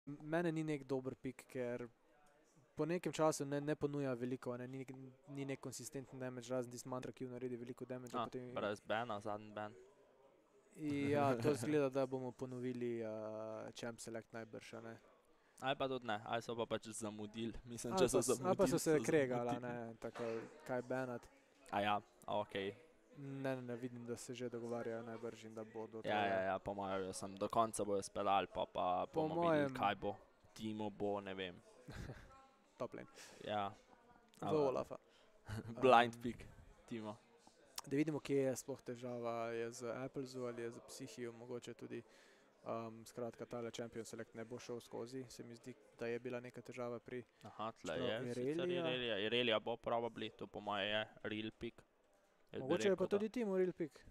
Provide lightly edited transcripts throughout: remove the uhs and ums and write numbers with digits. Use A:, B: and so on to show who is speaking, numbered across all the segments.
A: Mene ni nek dober pik, ker po nekem času ne ponuja veliko, ni nek konsistenten damage, razen tisti mantra, ki naredi veliko damage.
B: Brez bana, zadnji ban.
A: Ja, to zgleda, da bomo ponovili Champ Select najbrž, ne.
B: Ali pa tudi ne, ali so pa pač zamudili. Mislim,
A: Ali
B: če so zamudili.
A: ali pa so se kregali, ne, tako kaj banat.
B: Okej.
A: Ne vidim, da se že dogovarjajo najbrž in da bodo.
B: Ja, po mojem, sem do konca bojo speljali, pa bomo videli, kaj bo. Timo bo, ne vem.
A: Top lane.
B: Ja.
A: V Olafa.
B: Blind pick, Timo.
A: Da vidimo, kje je sploh težava, je z Applesu ali je z Psychijo, mogoče tudi. Skratka, tale Champion Select ne bo šel skozi, se mi zdi, da je bila neka težava pri...
B: Aha, tle je sicer Irelia bo probably, to po moje je real pick.
A: Mogoče je pa tudi Timo real pick.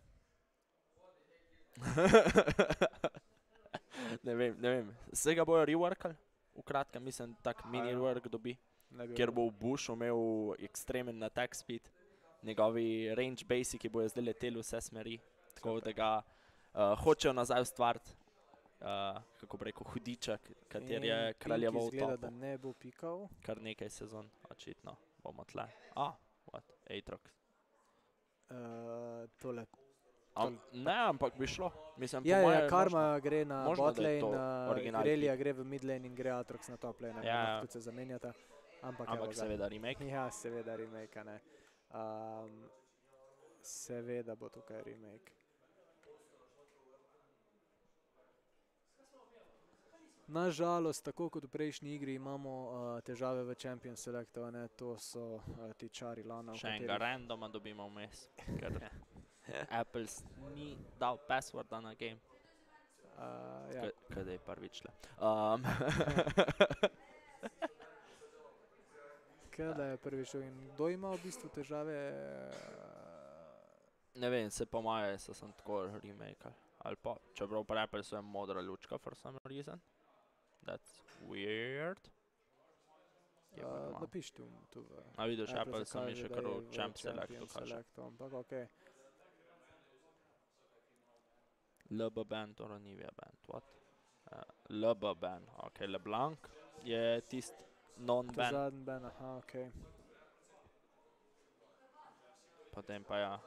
B: Ne vem. Vse ga bojo reworkali, v kratkem mislim, tak mini rework dobi, kjer bo v Bushu imel ekstremen attack speed, njegovi range basiki bojo zdaj leteli vse smeri, tako da ga hočejo nazaj ustvariti, kako bi rekel, hudiček, kater je kraljevo v topu.
A: Izgleda, da ne bo pikal.
B: Kar nekaj sezon, očitno, bomo tle. Aatrox.
A: Tole.
B: Ne, ampak bi šlo. Mislim,
A: Ja, Karma gre na
B: možno, da je to
A: botlane,
B: original
A: Irelia gre v midlane in gre Aatrox na top lane,
B: Ja.
A: tudi se zamenjata. Ampak
B: seveda remake.
A: Ja, seveda remake, ne. Seveda bo tukaj remake. Nažalost, tako kot v prejšnji igri imamo težave v Champion Selectu, ne, to so ti čari lana.
B: Še enega randoma dobimo vmes, ker Apples ni dal passworda na game.
A: Ja.
B: Kaj je prvič le.
A: Kaj je prvič in kdo ima v bistvu težave?
B: Ne vem, se po moje so sem tako remake ali pa, čeprav pri Applesu je modra lučka for some reason. That's weird.
A: Napiš tu v...
B: Vidiš, Apple sem je še kar v Champ Selectu kaže.
A: Ampak okej.
B: LB band, Oronivia band, what? LB band, okej, LeBlanc je tist non-band.
A: Zadnji band, aha, okej.
B: Potem pa ja.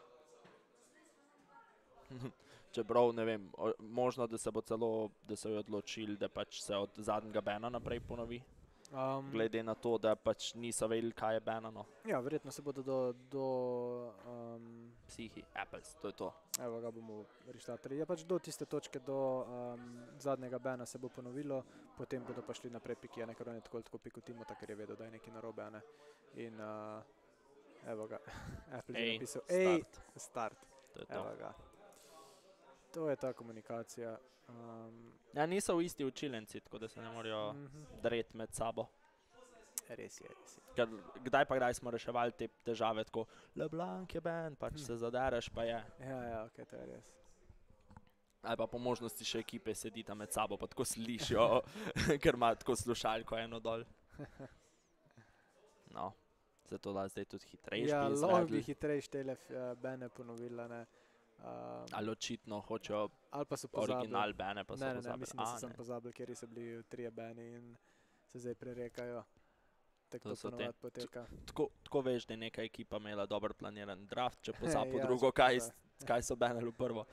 B: Čeprav, ne vem, možno, da se bo celo, da so jo odločili, da pač se od zadnjega bana naprej ponovi. Glede na to, da pač niso vedeli, kaj je banano.
A: Ja, verjetno se bodo do
B: Psihi, Apples, to je to.
A: Evo ga bomo restartali. Ja, pač do tiste točke, do zadnjega bana se bo ponovilo, potem bodo pa šli naprej piki, ker on je tako pikal Timota, ker je vedel, da je nekaj narobe, ne. In evo ga, Apple je napisal, start.
B: To je to.
A: Evo ga. To je ta komunikacija.
B: Ja, niso v isti učilnici, tako da se ne morajo dreti med sabo.
A: Res je.
B: Ker kdaj pa kdaj smo reševali te težave tako, LeBlanc je band, pač se zadereš, pa je.
A: Ja, okej, to je res.
B: Ali pa po možnosti še ekipe sedita med sabo, pa tako slišijo, ker ima tako slušalko eno dol. No, zato da zdaj tudi hitrejši bi izvedli.
A: Ja, lahko bi hitrejši tele bane ponovila, ne.
B: Ali očitno hočejo original bane, pa so pozabili.
A: Ne, mislim, da so sem pozabili, kjer so bili 3 bani in se zdaj prerekajo. Tako to ponovati poteka.
B: Tako veš, da je neka ekipa imela dober planiran draft, če pozabil drugo, kaj so banali v prvo.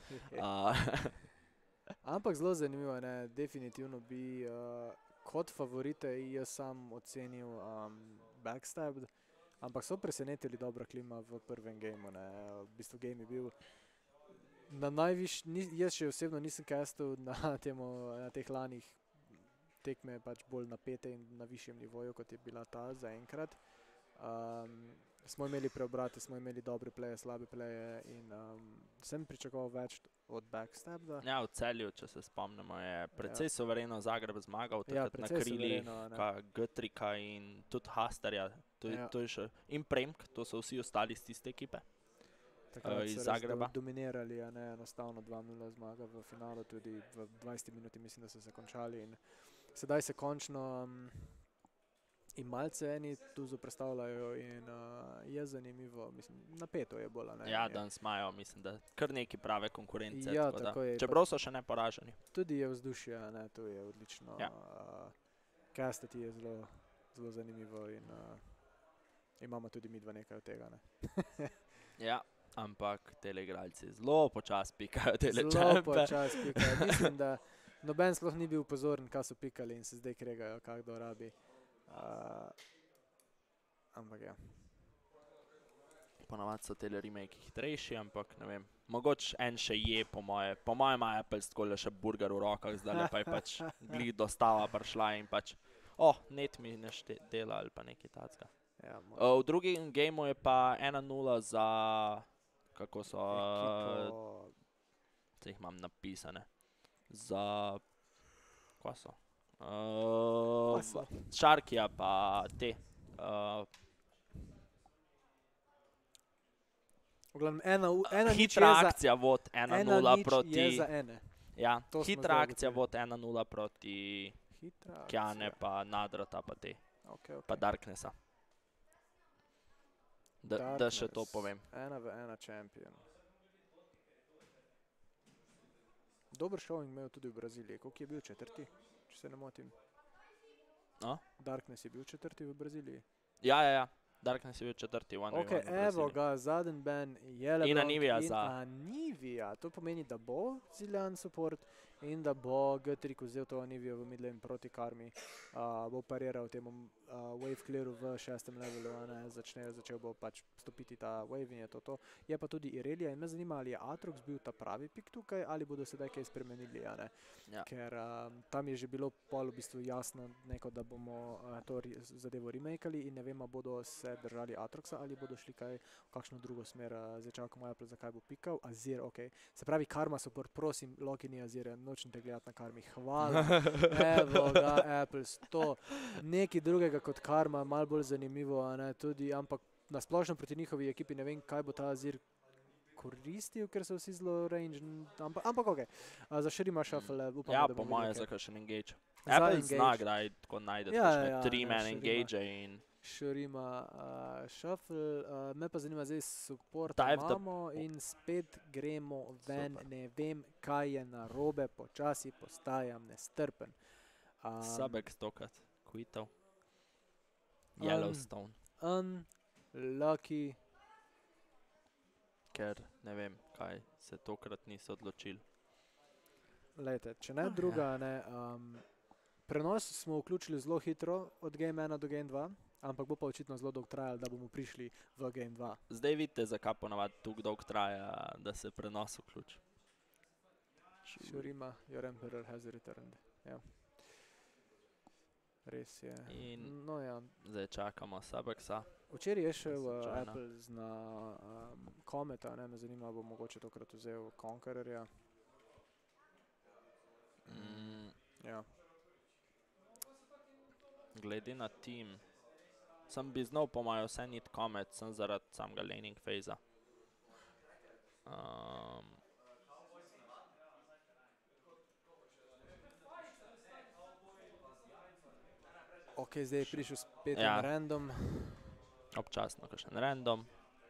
A: Ampak zelo zanimivo, ne, definitivno bi kot favorite jaz sam ocenil Backstabbed, ampak so presenetili dobra klima v prvem gameu, ne, v bistvu game je bil na jaz še osebno nisem castal na teh lanih tekme pač bolj napete in na višjem nivoju, kot je bila ta zaenkrat. Smo imeli preobrate, smo imeli dobre pleje, slabe pleje in sem pričakoval več od Backstabbeda.
B: Ja, v Celju, če se spomnimo, je precej suvereno Zagreb zmagal, takrat na krilih Götrika in tudi Hasterja, in Premk, to so vsi ostali iz tiste ekipe.
A: Takrat so res dominirali, enostavno 2-0 zmaga v finalu, tudi v 20 minuti mislim, da so se končali in sedaj se končno in malce eni tu zoprestavljajo in je zanimivo, mislim, napeto je bolj, ne.
B: Ja, danes imajo, mislim, da kar neki prave konkurence,
A: ja, tako da,
B: čeprav so še neporaženi.
A: Tudi je vzdušje, ne, to je odlično.
B: Ja.
A: Castati je zelo zanimivo in imamo tudi mi dva nekaj od tega, ne.
B: Ja, ampak tele igralci zelo počas pikajo tele čempe.
A: Zelo počas pikajo. Mislim, da noben sploh ni bil pozoren, kaj so pikali in se zdaj kregajo, kak kdo rabi. Ampak ja.
B: Ponavad so tele remake hitrejši, ampak ne vem. Mogoče en še je po moje. Po moje ima Apple takole še burger v rokah, zdaj pa je pač glih dostava prišla in pač net mi ne dela ali pa nekaj tacga.
A: Ja,
B: v drugim gameu je pa 1-0 za, kako so, se jih imam napisane, za, kva so? Sharkija pa te.
A: V glavnem, ena
B: hitra akcija vod 1-0 proti...
A: Ena nič je za ene.
B: Ja, hitra akcija vod 1-0 proti Kjane pa Nadrata pa te. Pa Darknessa. Da še to povem.
A: 1v1 champion. Dober showing imel tudi v Braziliji. Koliko je bil četrti, če se ne motim? Darkness je bil četrti v Braziliji.
B: Ja. Darkness je bil četrti v 1v1 v Braziliji.
A: Evo ga, zadnji ban je
B: in Anivia za...
A: Anivia. To pomeni, da bo Zillian support in da bo G3 vzel to Anivio v midlane proti Karmi. Bo pariral temu wave clearu v 6. levelu, začel bo pač stopiti ta wave in je to. Je pa tudi Irelia in me zanima, ali je Aatrox bil ta pravi pik tukaj, ali bodo sedaj kaj spremenili, ja ne.
B: Ja.
A: Ker tam je že bilo pol v bistvu jasno neko, da bomo to zadevo remakali in ne vem, bodo se držali Aatroxa ali bodo šli kaj v kakšno drugo smer. Zdaj čakamo Apple, zakaj bo pikal. Azir, okej. Se pravi, Karma support, prosim, Lokini Azir, nočem te gledati na Karmi. Hvala. Evo ga, Apple 100. Nekaj drugega kot Karma, malo bolj zanimivo, ne, tudi, ampak nasplošno proti njihovi ekipi ne vem, kaj bo ta Azir koristil, ker so vsi zelo range, ampak okej. Za Shurima Shuffle upam,
B: ja,
A: da
B: po
A: bo
B: moje za kakšen engage. Apple zna, kdaj tako najde kakšne 3-man engage in...
A: Shurima Shuffle, me pa zanima zdaj support imamo in spet gremo ven, ne vem, kaj je narobe, počasi postajam nestrpen.
B: Subek stokrat, quitov. Yellowstone.
A: Unlucky.
B: Ker ne vem, kaj se tokrat niso odločili.
A: Lejte, če ne druga, ne, prenos smo vključili zelo hitro od Game 1 do Game 2, ampak bo pa očitno zelo dolgo trajalo, da bomo prišli v Game 2.
B: Zdaj vidite, zakaj ponavadi tako dolgo traja, da se prenos vključi.
A: Shurima, your emperor has returned. Ja. Res je.
B: In
A: no, ja.
B: Zdaj čakamo Subeksa.
A: Včeraj je šel Apple na Cometa, ne, me zanima, bo mogoče tokrat vzel Conquerorja. Ja.
B: Glede na team, sem bi znal po mojo vse nit Comet, sem zaradi samega laning phase-a.
A: Ok, zdaj je prišel spet en random.
B: Občasno kakšen random.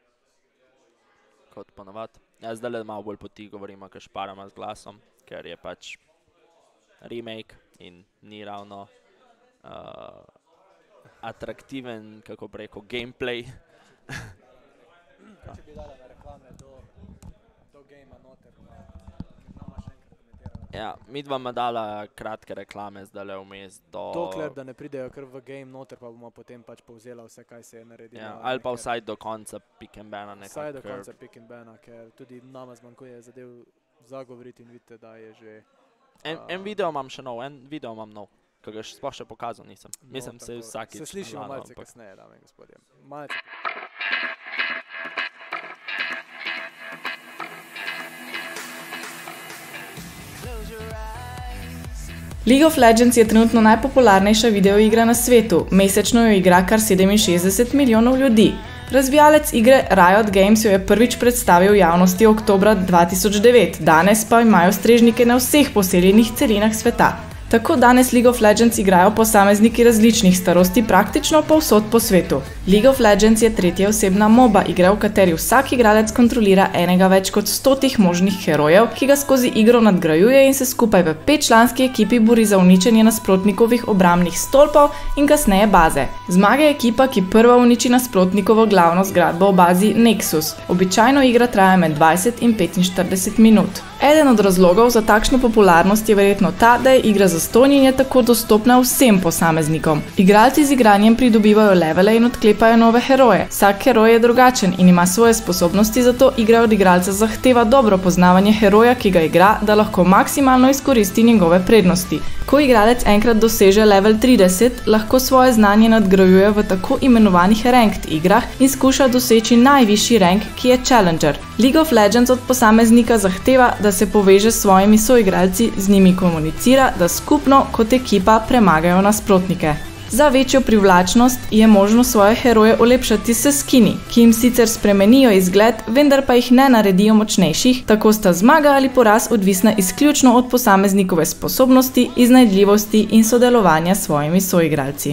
B: Kot ponavad. Ja, zdaj malo bolj po ti govorimo, ker šparamo z glasom, ker je pač remake in ni ravno atraktiven, kako bi rekel, gameplay.
A: Če bi dala na reklame do gamea noter,
B: ja, midva ma dala kratke reklame zdajle vmes do...
A: Dokler, da ne pridejo kar v game noter, pa bomo potem pač povzela vse, kaj se je naredilo.
B: Ja, ali pa vsaj do konca pick and bana nekako.
A: Vsaj do konca pick and bana, ker tudi nama zmanjkuje zadev zagovoriti in vidite, da je že...
B: En video imam še nov, ki ga sploh še pokazal nisem. Mislim, se vsakič...
A: Se slišimo malce kasneje, dame in gospodje.
C: League of Legends je trenutno najpopularnejša videoigra na svetu. Mesečno jo igra kar 67 milijonov ljudi. Razvijalec igre Riot Games jo je prvič predstavil javnosti oktobra 2009, danes pa imajo strežnike na vseh poseljenih celinah sveta. Tako danes League of Legends igrajo posamezniki različnih starosti praktično povsod po svetu. League of Legends je tretjeosebna MOBA igra, v kateri vsak igralec kontrolira enega več kot 100 možnih herojev, ki ga skozi igro nadgrajuje in se skupaj v 5-članski ekipi bori za uničenje nasprotnikovih obrambnih stolpov in kasneje baze. Zmaga ekipa, ki prva uniči nasprotnikovo glavno zgradbo v bazi Nexus. Običajno igra traja med 20 in 45 minut. Eden od razlogov za takšno popularnost je verjetno ta, da je igra zastonj in je tako dostopna vsem posameznikom. Igralci z igranjem pridobivajo levele in odklepajo nove heroje. Vsak heroj je drugačen in ima svoje sposobnosti, zato igra od igralca zahteva dobro poznavanje heroja, ki ga igra, da lahko maksimalno izkoristi njegove prednosti. Ko igralec enkrat doseže level 30, lahko svoje znanje nadgrajuje v tako imenovanih ranked igrah in skuša doseči najvišji rank, ki je Challenger. League of Legends od posameznika zahteva, da se poveže s svojimi soigralci, z njimi komunicira, da skupno kot ekipa premagajo nasprotnike. Za večjo privlačnost je možno svoje heroje olepšati s skini, ki jim sicer spremenijo izgled, vendar pa jih ne naredijo močnejših, tako sta zmaga ali poraz odvisna izključno od posameznikove sposobnosti, iznajdljivosti in sodelovanja s svojimi soigralci.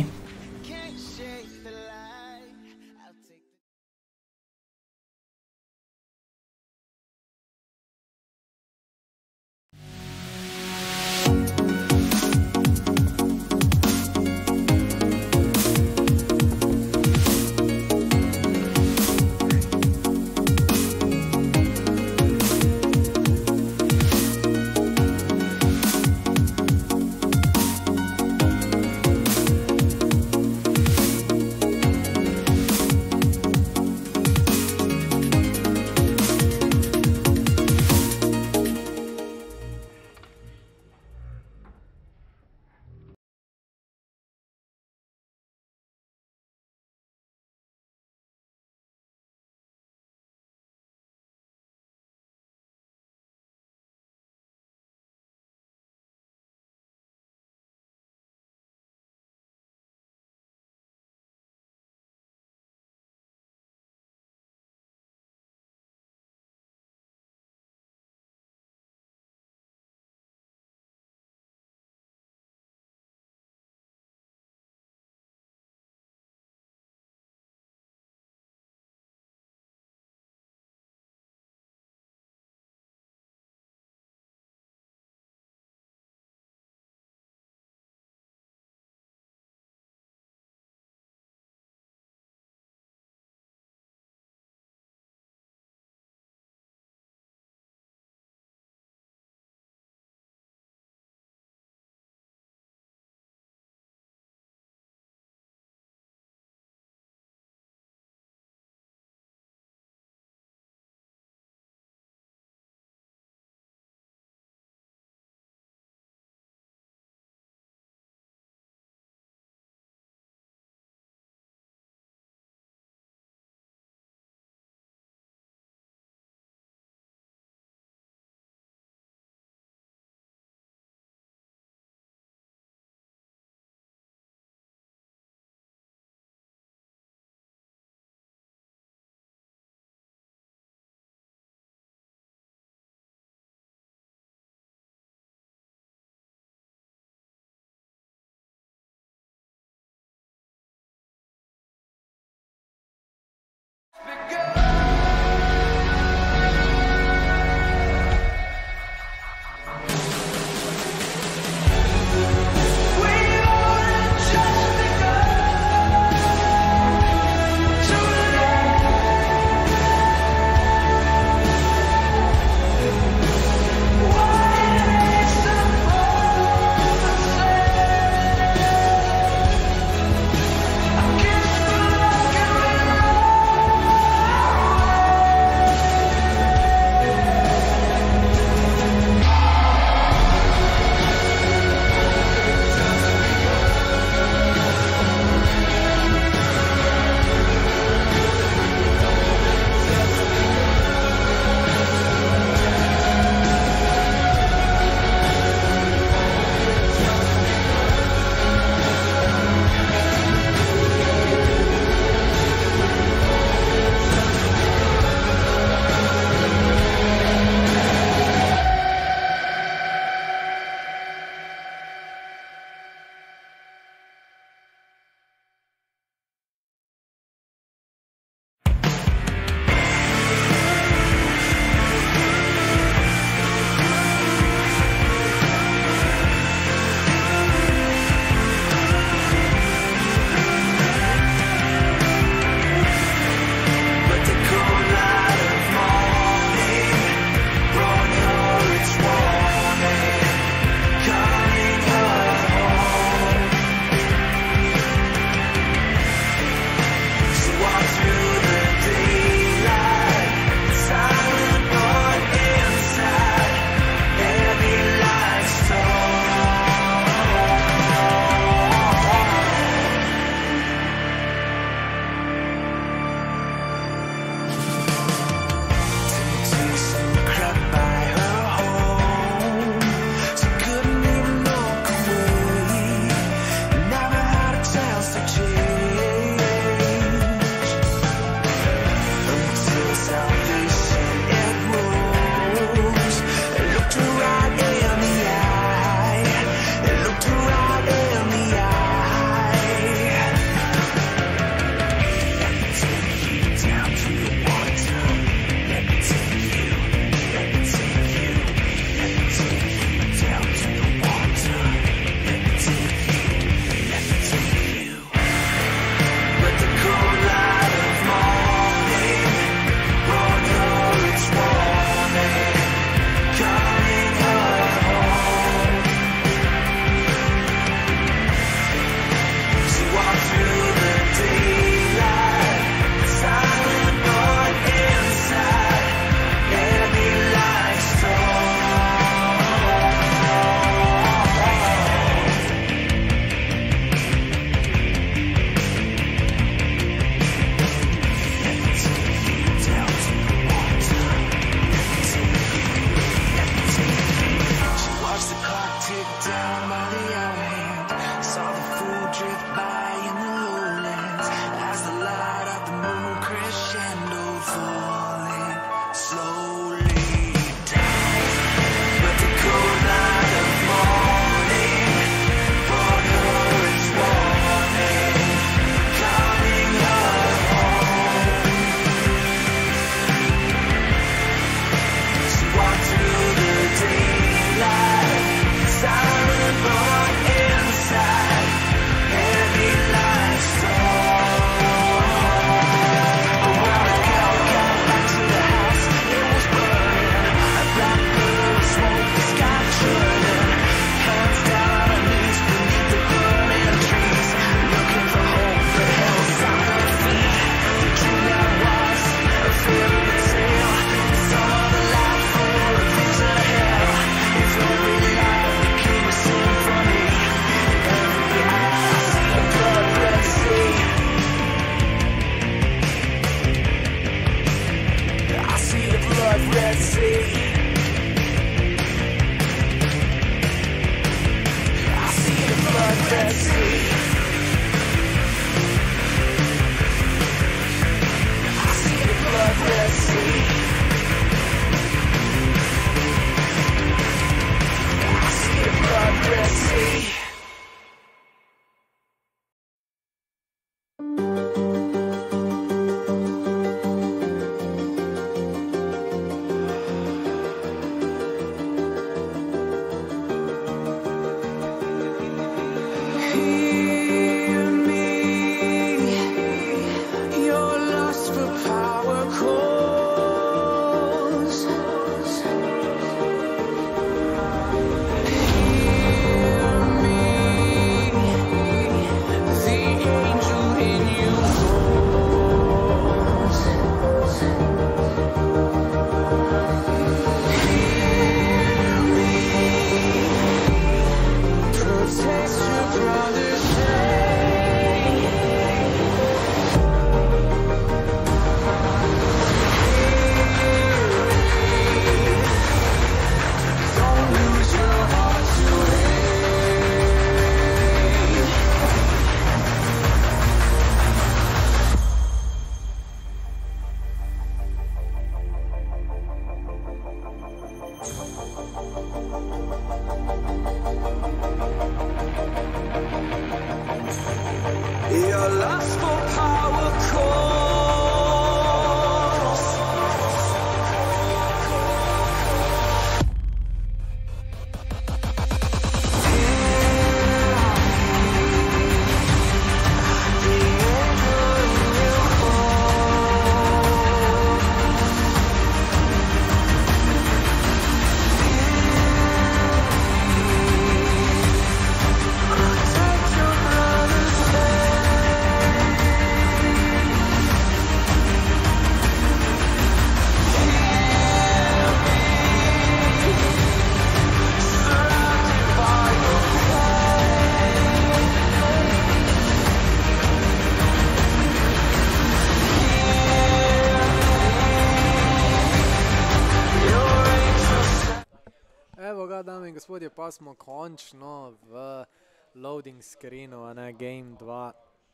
A: in gospodje, pa smo končno v loading screenu, Game 2.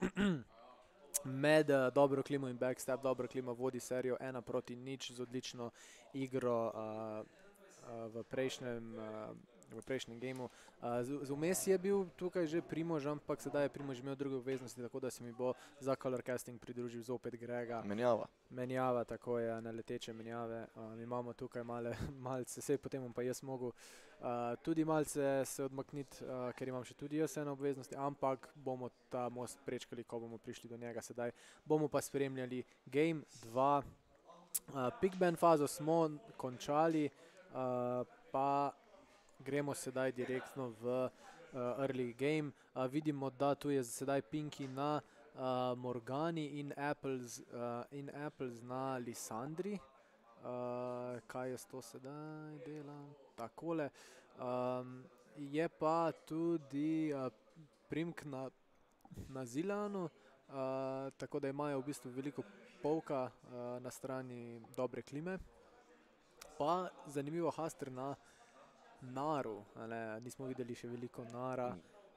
A: Med dobro klimo in backstab. Dobro klima vodi serijo 1-0 z odlično igro v prejšnjem gameu. Vmes je bil tukaj že Primož, ampak sedaj je Primož imel druge obveznosti, tako da se mi bo za color casting pridružil zopet Grega. Menjava, tako je, leteče menjave. Imamo tukaj malce, sej potem bom pa jaz mogel tudi malce se odmakniti, ker imam še tudi jaz eno obveznosti, ampak bomo ta most prečkali, ko bomo prišli do njega sedaj. Bomo pa spremljali Game 2. Pick ban fazo smo končali, pa gremo sedaj direktno v early game. Vidimo, da tu je sedaj Pinky na Morgani in Apples na Lisandri. Kaj jaz to sedaj delam? Takole. Je pa tudi Primk na Zilanu, tako da imajo v bistvu veliko polka na strani dobre klime. Pa zanimivo Haster na Naru, nismo videli še veliko Nara.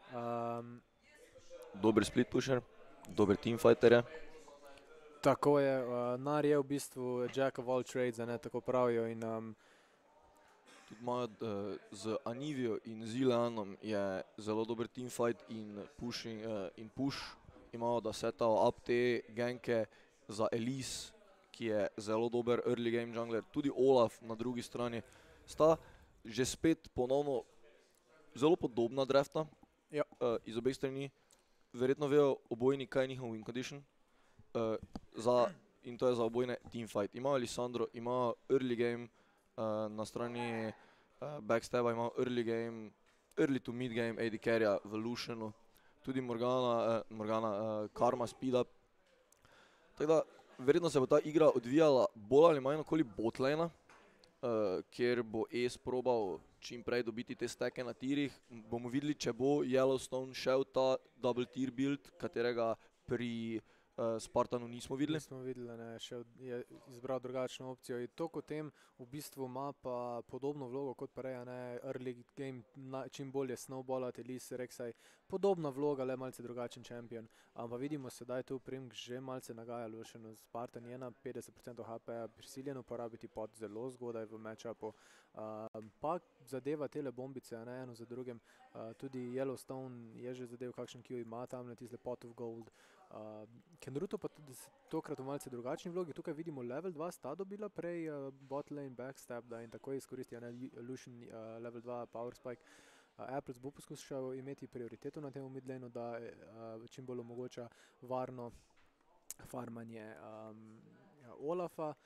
D: Dober split pusher, dober teamfighter je.
A: Tako je, Nar je v bistvu jack of all trades, tako pravijo.
D: Tudi imajo z Anivijo in Zileanom je zelo dober teamfight in push. Imajo, da setajo up te ganke za Elise, ki je zelo dober early game jungler. Tudi Olaf na drugi strani sta že spet ponovno zelo podobna drafta iz obeh strani. Verjetno vejo obojni, kaj je njihov win condition. In to je za obojne teamfight. Imajo Lisandro, imajo early game na strani backstaba, imajo early game, early to mid game AD carryja v Lucianu. Tudi Morgana Karma speed up. Tako da verjetno se bo ta igra odvijala bolj ali manj okoli botlane, kjer bo Ace probal čim prej dobiti te steke na tirih. Bomo videli, če bo Yellowstone šel ta double tier build, katerega pri Spartanu nismo videli.
A: Nismo videli, je izbral drugačno opcijo. In to kot tem v bistvu ima pa podobno vlogo kot prej, early game, čim bolje snowballati, Elise, Rek'Sai, podobna vloga, le malce drugačen champion. Pa vidimo sedaj tu Primk že malce nagaja Lucianu. Spartan je na 50% HP-ja prisiljen uporabiti pot zelo zgodaj v matchupu. Pa zadeva tele bombice, eno za drugim. Tudi Yellowstone je že zadev kakšen Q, ima tamle tiste pot of gold. Kenruto pa tudi tokrat v malce drugačni vlogi. Tukaj vidimo level 2 sta dobila prej bot lane backstab, in tako izkoristi Lucian level 2 power spike. Apples bo poskušal imeti prioriteto na tem mid laneu, da čim bolj omogoča varno farmanje Olafa,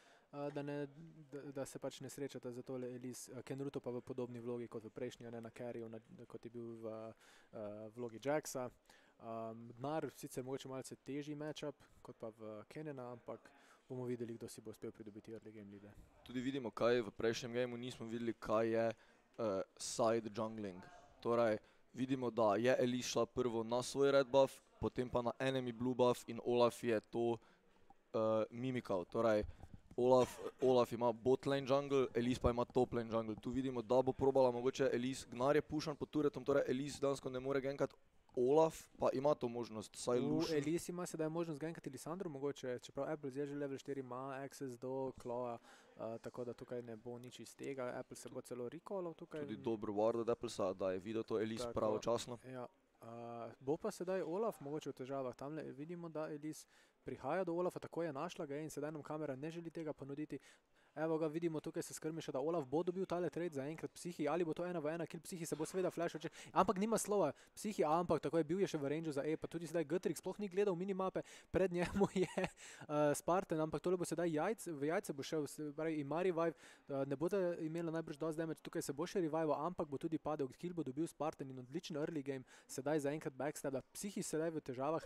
A: da se pač ne srečata za tole Elise. Kenruto pa v podobni vlogi kot v prejšnji, na carryju, kot je bil v vlogi Jaxa. Nar sicer mogoče malce težji matchup kot pa v Kenena, ampak bomo videli, kdo si bo uspel pridobiti early game leade.
D: Tudi vidimo, kaj v prejšnjem gameu nismo videli, kaj je side jungling. Torej, vidimo, da je Elise šla prvo na svoj red buff, potem pa na enemy blue buff in Olaf je to mimikal. Torej, Olaf ima bot lane jungle, Elise pa ima top lane jungle. Tu vidimo, da bo probala mogoče Elise, Gnar je pushan pod turretom, torej Elise dansko ne more gankati Olaf, pa ima to možnost, saj Lucian.
A: Elise ima sedaj možnost gankati Lisandro mogoče, čeprav Apples je že level 4, ima access do Clawa, tako da tukaj ne bo nič iz tega. Apples se bo celo recallal tukaj.
D: Tudi dober ward od Applesa, da je videl to Elise pravočasno.
A: Ja. Bo pa sedaj Olaf mogoče v težavah. Tamle vidimo, da Elise prihaja do Olafa, tako je našla ga in sedaj nam kamera ne želi tega ponuditi. Evo ga, vidimo, tukaj se skrmiša, da Olaf bo dobil tale trade za enkrat Psihi, ali bo to 1v1 kill, Psihi se bo seveda flashal, ampak nima slova. Psihi, ampak tako je bil je še v rangeu za E, pa tudi sedaj Guthrie sploh ni gledal minimape, pred njemu je Spartan, ampak tole bo sedaj v jajce bo šel, ima revive, ne bo da imela najbrž dosti damage, tukaj se bo še revival, ampak bo tudi padel, kill bo dobil Spartan in odličen early game, sedaj za enkrat backstab, Psihi sedaj v težavah,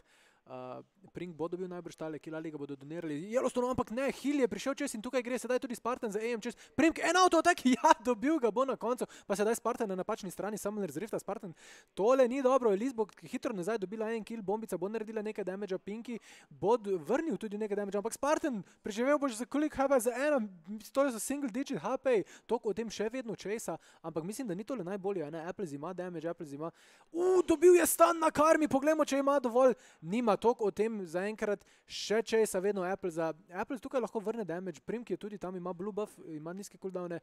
A: Prink bo dobil najbrž tale kill ali ga bodo donirali. Yellowstone, ampak ne, Hill je prišel čez in tukaj gre sedaj tudi Spartan za AM čez. Prink, en auto-attack, ja, dobil ga bo na koncu, pa sedaj Spartan na napačni strani, Summoner's Rift, Spartan. Tole ni dobro, Elise bo hitro nazaj dobila en kill, bombica bo naredila nekaj damage, Pinky bo vrnil tudi nekaj damage, ampak Spartan preživel bo že za koliko HP, za eno, tole so single digit HP, toliko o tem še vedno česa, ampak mislim, da ni tole najbolje, ne, Apples ima damage, Apples ima, dobil je stun na karmi, poglejmo, če ima dovolj, nima toliko o tem zaenkrat, še česa, vedno Apples tukaj lahko vrne damage, Primk je tudi tam, ima blue buff, ima nizke cooldowne,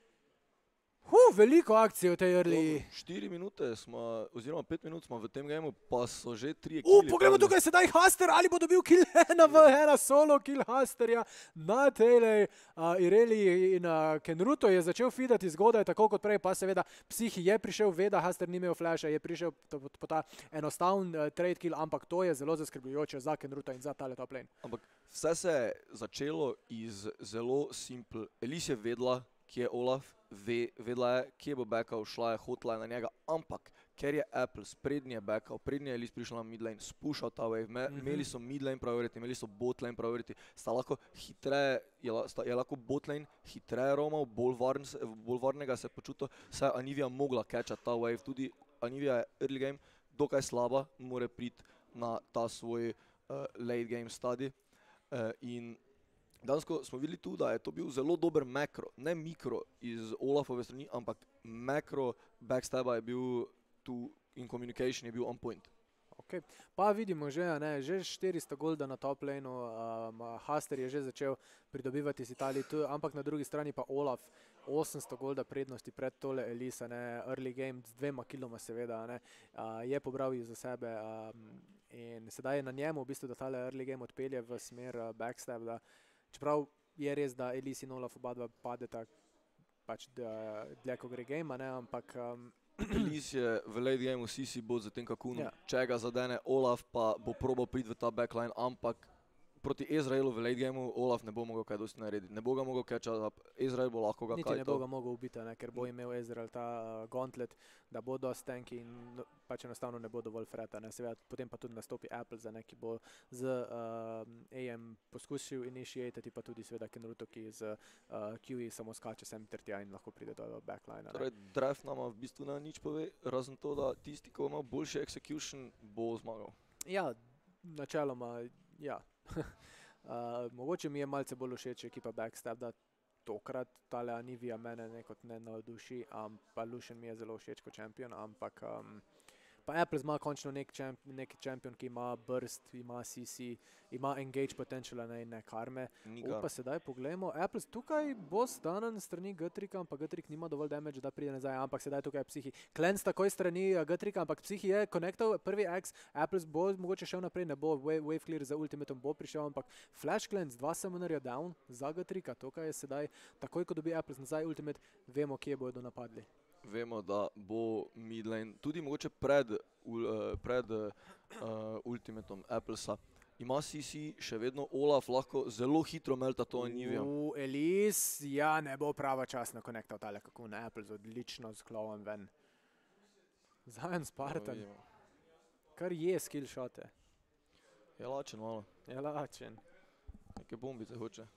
A: veliko akcije v tej early.
D: 4 minute smo, oziroma 5 minut smo v tem gameu, pa so že 3 killi.
A: Poglejmo tukaj sedaj Haster, ali bo dobil kill ena solo kill Hasterja na tejlej Irelia in Kenruto je začel feedati zgodaj, tako kot prej, pa seveda Psihi je prišel, veda, Haster ni imel flasha, je prišel po ta enostavn trade kill, ampak to je zelo zaskrbljujoče za Kenruto in za tale top lane.
D: Ampak vse se je začelo iz zelo simple. Elise je vedla, kje je Olaf, vedela je, kje bo backal, šla je, hotla je na njega, ampak ker je Apples prednji je backal, prednji je Elise prišla na midlane, spušal ta wave, imeli so midlane priority, imeli so botlane priority, sta lahko hitreje, je lahko botlane hitreje romal, bolj varnega se počutil, saj Anivia mogla catchat ta wave, tudi Anivia je early game, dokaj slaba, mora priti na ta svoj late game study in dansko smo videli tu, da je to bil zelo dober makro, ne mikro iz Olafove strani, ampak makro backstabba je bil tu in communication je bil on point.
A: Ok, pa vidimo že, že 400 golda na top laneu, Haster je že začel pridobivati z Italiji, ampak na drugi strani pa Olaf 800 golda prednosti pred tole Elisa, early game z 2 killoma seveda, je pobral za sebe in sedaj je na njemu v bistvu, da tale early game odpelje v smer backstab, da čeprav je res, da Elise in Olaf oba dva padeta pač dlje, ko gre game, ampak
D: Elise je v late gameu CC bot za tem kakunom, če ga zadene Olaf pa bo probal priti v ta backline, ampak proti Ezrealu v late gameu Olaf ne bo mogel kaj dosti narediti, ne bo ga mogel catchat, Ezreal bo lahko ga
A: niti ne bo ga mogel ubiti, ker bo imel Ezreal ta gauntlet, da bo dosti tanki in pač enostavno ne bo dovolj freta, seveda potem pa tudi nastopi Apple, ki bo z AM poskusil initiatati, pa tudi seveda Kenruto, ki z QE samo skače sem ter tja in lahko pride do backline.
D: Torej, draft nama v bistvu ne nič pove, razen to, da tisti, ko ima boljši execution, bo zmagal.
A: Ja, načeloma, ja. Mogoče mi je malce bolj všeč ekipa backstab, da tokrat tale Anivia mene nekot ne navduši, pa Lucian mi je zelo všeč kot champion, ampak pa Apples ima končno nek champion, ki ima burst, ima CC, ima engage potential in ne karme. Pa sedaj poglejmo, Apples tukaj bo stanen strani G-Trika, ampak G-Trik nima dovolj damage, da pride nazaj, ampak sedaj tukaj je Psihi. Cleanse takoj strani G-Trika, ampak Psihi je connectal prvi X, Apples bo mogoče šel naprej, ne bo wave clear za ultimatom bo prišel, ampak flash cleanse, 2 summonerja down za G-Trika, tukaj je sedaj, takoj ko dobi Apples nazaj ultimate, vemo, kje bodo napadli.
D: Vemo, da bo midlane, tudi mogoče pred ultimatom Applesa, ima CC še vedno Olaf, lahko zelo hitro melta to Anivia.
A: Elise, ja, ne bo prava časno konektal tale kako na Apples, odlično z Clovom ven. Zion Spartan, kar je skill shote.
D: Je lačen malo.
A: Je lačen.
D: Neke bombice hoče.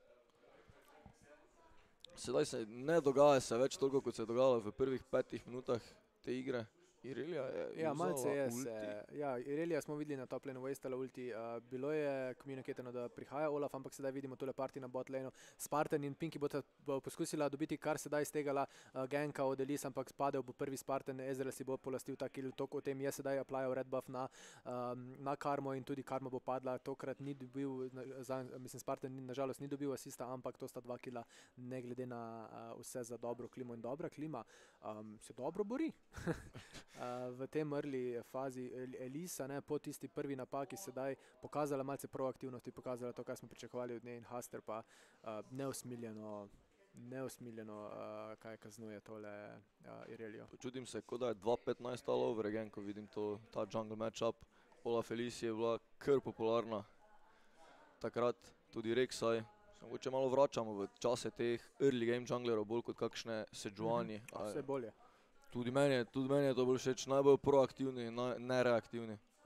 D: Sedaj se ne dogaja se več toliko, kot se je dogajalo v prvih 5 minutah te igre. Irelia je vzala ulti.
A: Ja, Irelia smo videli na top laneu, wastala ulti. Bilo je communicatorno, da prihaja Olaf, ampak sedaj vidimo tole party na bot laneu. Spartan in Pinky bo poskusila dobiti kar sedaj stegala ganka od Elise, ampak spadel bo prvi Spartan, Ezreal si bo polastil ta kill, o tem je sedaj applyal red buff na karmo in tudi karma bo padla. Tokrat ni dobil, mislim Spartan nažalost ni dobil asista, ampak to sta 2 killa, ne glede na vse za dobro klimo in dobra klima se dobro bori. V tem early fazi Elisa, po tisti prvi napaki sedaj pokazala malce proaktivnosti, pokazala to, kaj smo pričakovali od nje in Haster pa neusmiljeno kaj kaznuje tole Irelijo.
D: Počutim se, kot da je 2.15 all over again, ko vidim ta jungle matchup. Olaf Elise je bila kar popularna takrat, tudi Rek'Sai. Mogoče malo vračamo v čase teh early game junglerov, bolj kot kakšne Sejuani.
A: Vse bolje.
D: Tudi meni je to bolj všeč, najbolj proaktivni in nereaktivni.
A: Ja,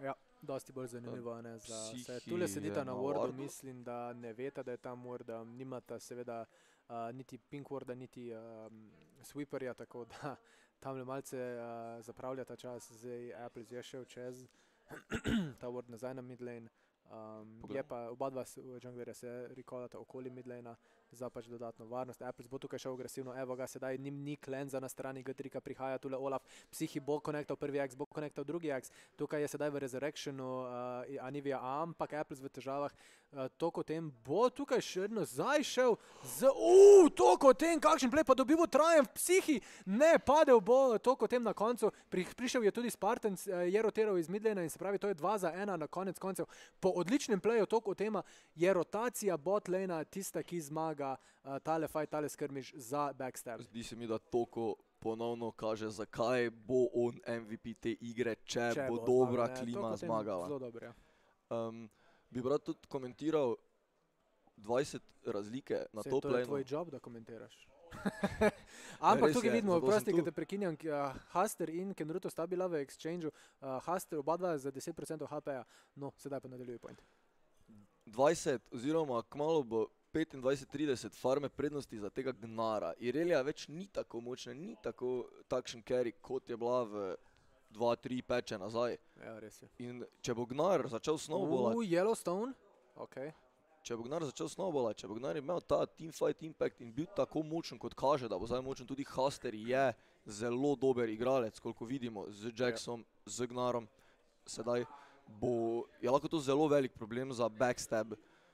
A: Dosti bolj zanimivo, ne, za vse.
D: Psihi
A: Tule sedita
D: je
A: na
D: na
A: Wordu,
D: Wardu.
A: mislim, da ne veta, da je tam Word, nimata seveda niti Pink Worda, niti Sweeperja, tako da tamle malce zapravljata čas, zdaj Apple je šel čez ta Word nazaj na midlane. Je pa oba dva junglerja se recallata okoli midlanea za pač dodatno varnost. Apples bo tukaj šel agresivno, evo ga sedaj, ni Cleansa na strani G3, prihaja tule Olaf, Psihi bo konektal prvi Axe, bo konektal drugi Axe, tukaj je sedaj v Resurrectionu Anivia, ampak Apples v težavah, toliko tem bo tukaj še nazaj šel z, toliko tem, kakšen play, pa dobil bo Triumph, Psihi, ne, padel bo toliko tem na koncu, prišel je tudi Spartan, je rotiral iz midlanea in se pravi, to je 2-1 na konec koncev. Po odličnem playu toliko tema je rotacija botlana tista, ki zmaga tale fight, tale skirmish za backstab.
D: Zdi se mi, da toliko ponovno kaže, zakaj bo on MVP te igre, če bo dobra klima zmagala.
A: Zelo dobro, ja.
D: Bi brat tudi komentiral 20 razlike na top
A: lane. To je tvoj job, da komentiraš. Ampak tukaj vidimo, prosti, ki te prekinjam, Haster in Kenruto sta bila v exchangeu, Haster oba dva za 10% HP-ja, no, sedaj pa nadaljuje point.
D: 20 oziroma kmalu bo 25-30 farme prednosti za tega Gnara. Irelia več ni tako močna, ni tako takšen carry, kot je bila v 2-3 peče nazaj.
A: Ja, res je.
D: In če bo Gnar začel snowballat...
A: Yellowstone, okej.
D: Če bo Gnar začel snowballat, če bo Gnar imel ta teamfight impact in bil tako močen, kot kaže, da bo zdaj močen, tudi Haster je zelo dober igralec, koliko vidimo, z Jaxom, z Gnarom, sedaj je lahko to zelo velik problem za backstab.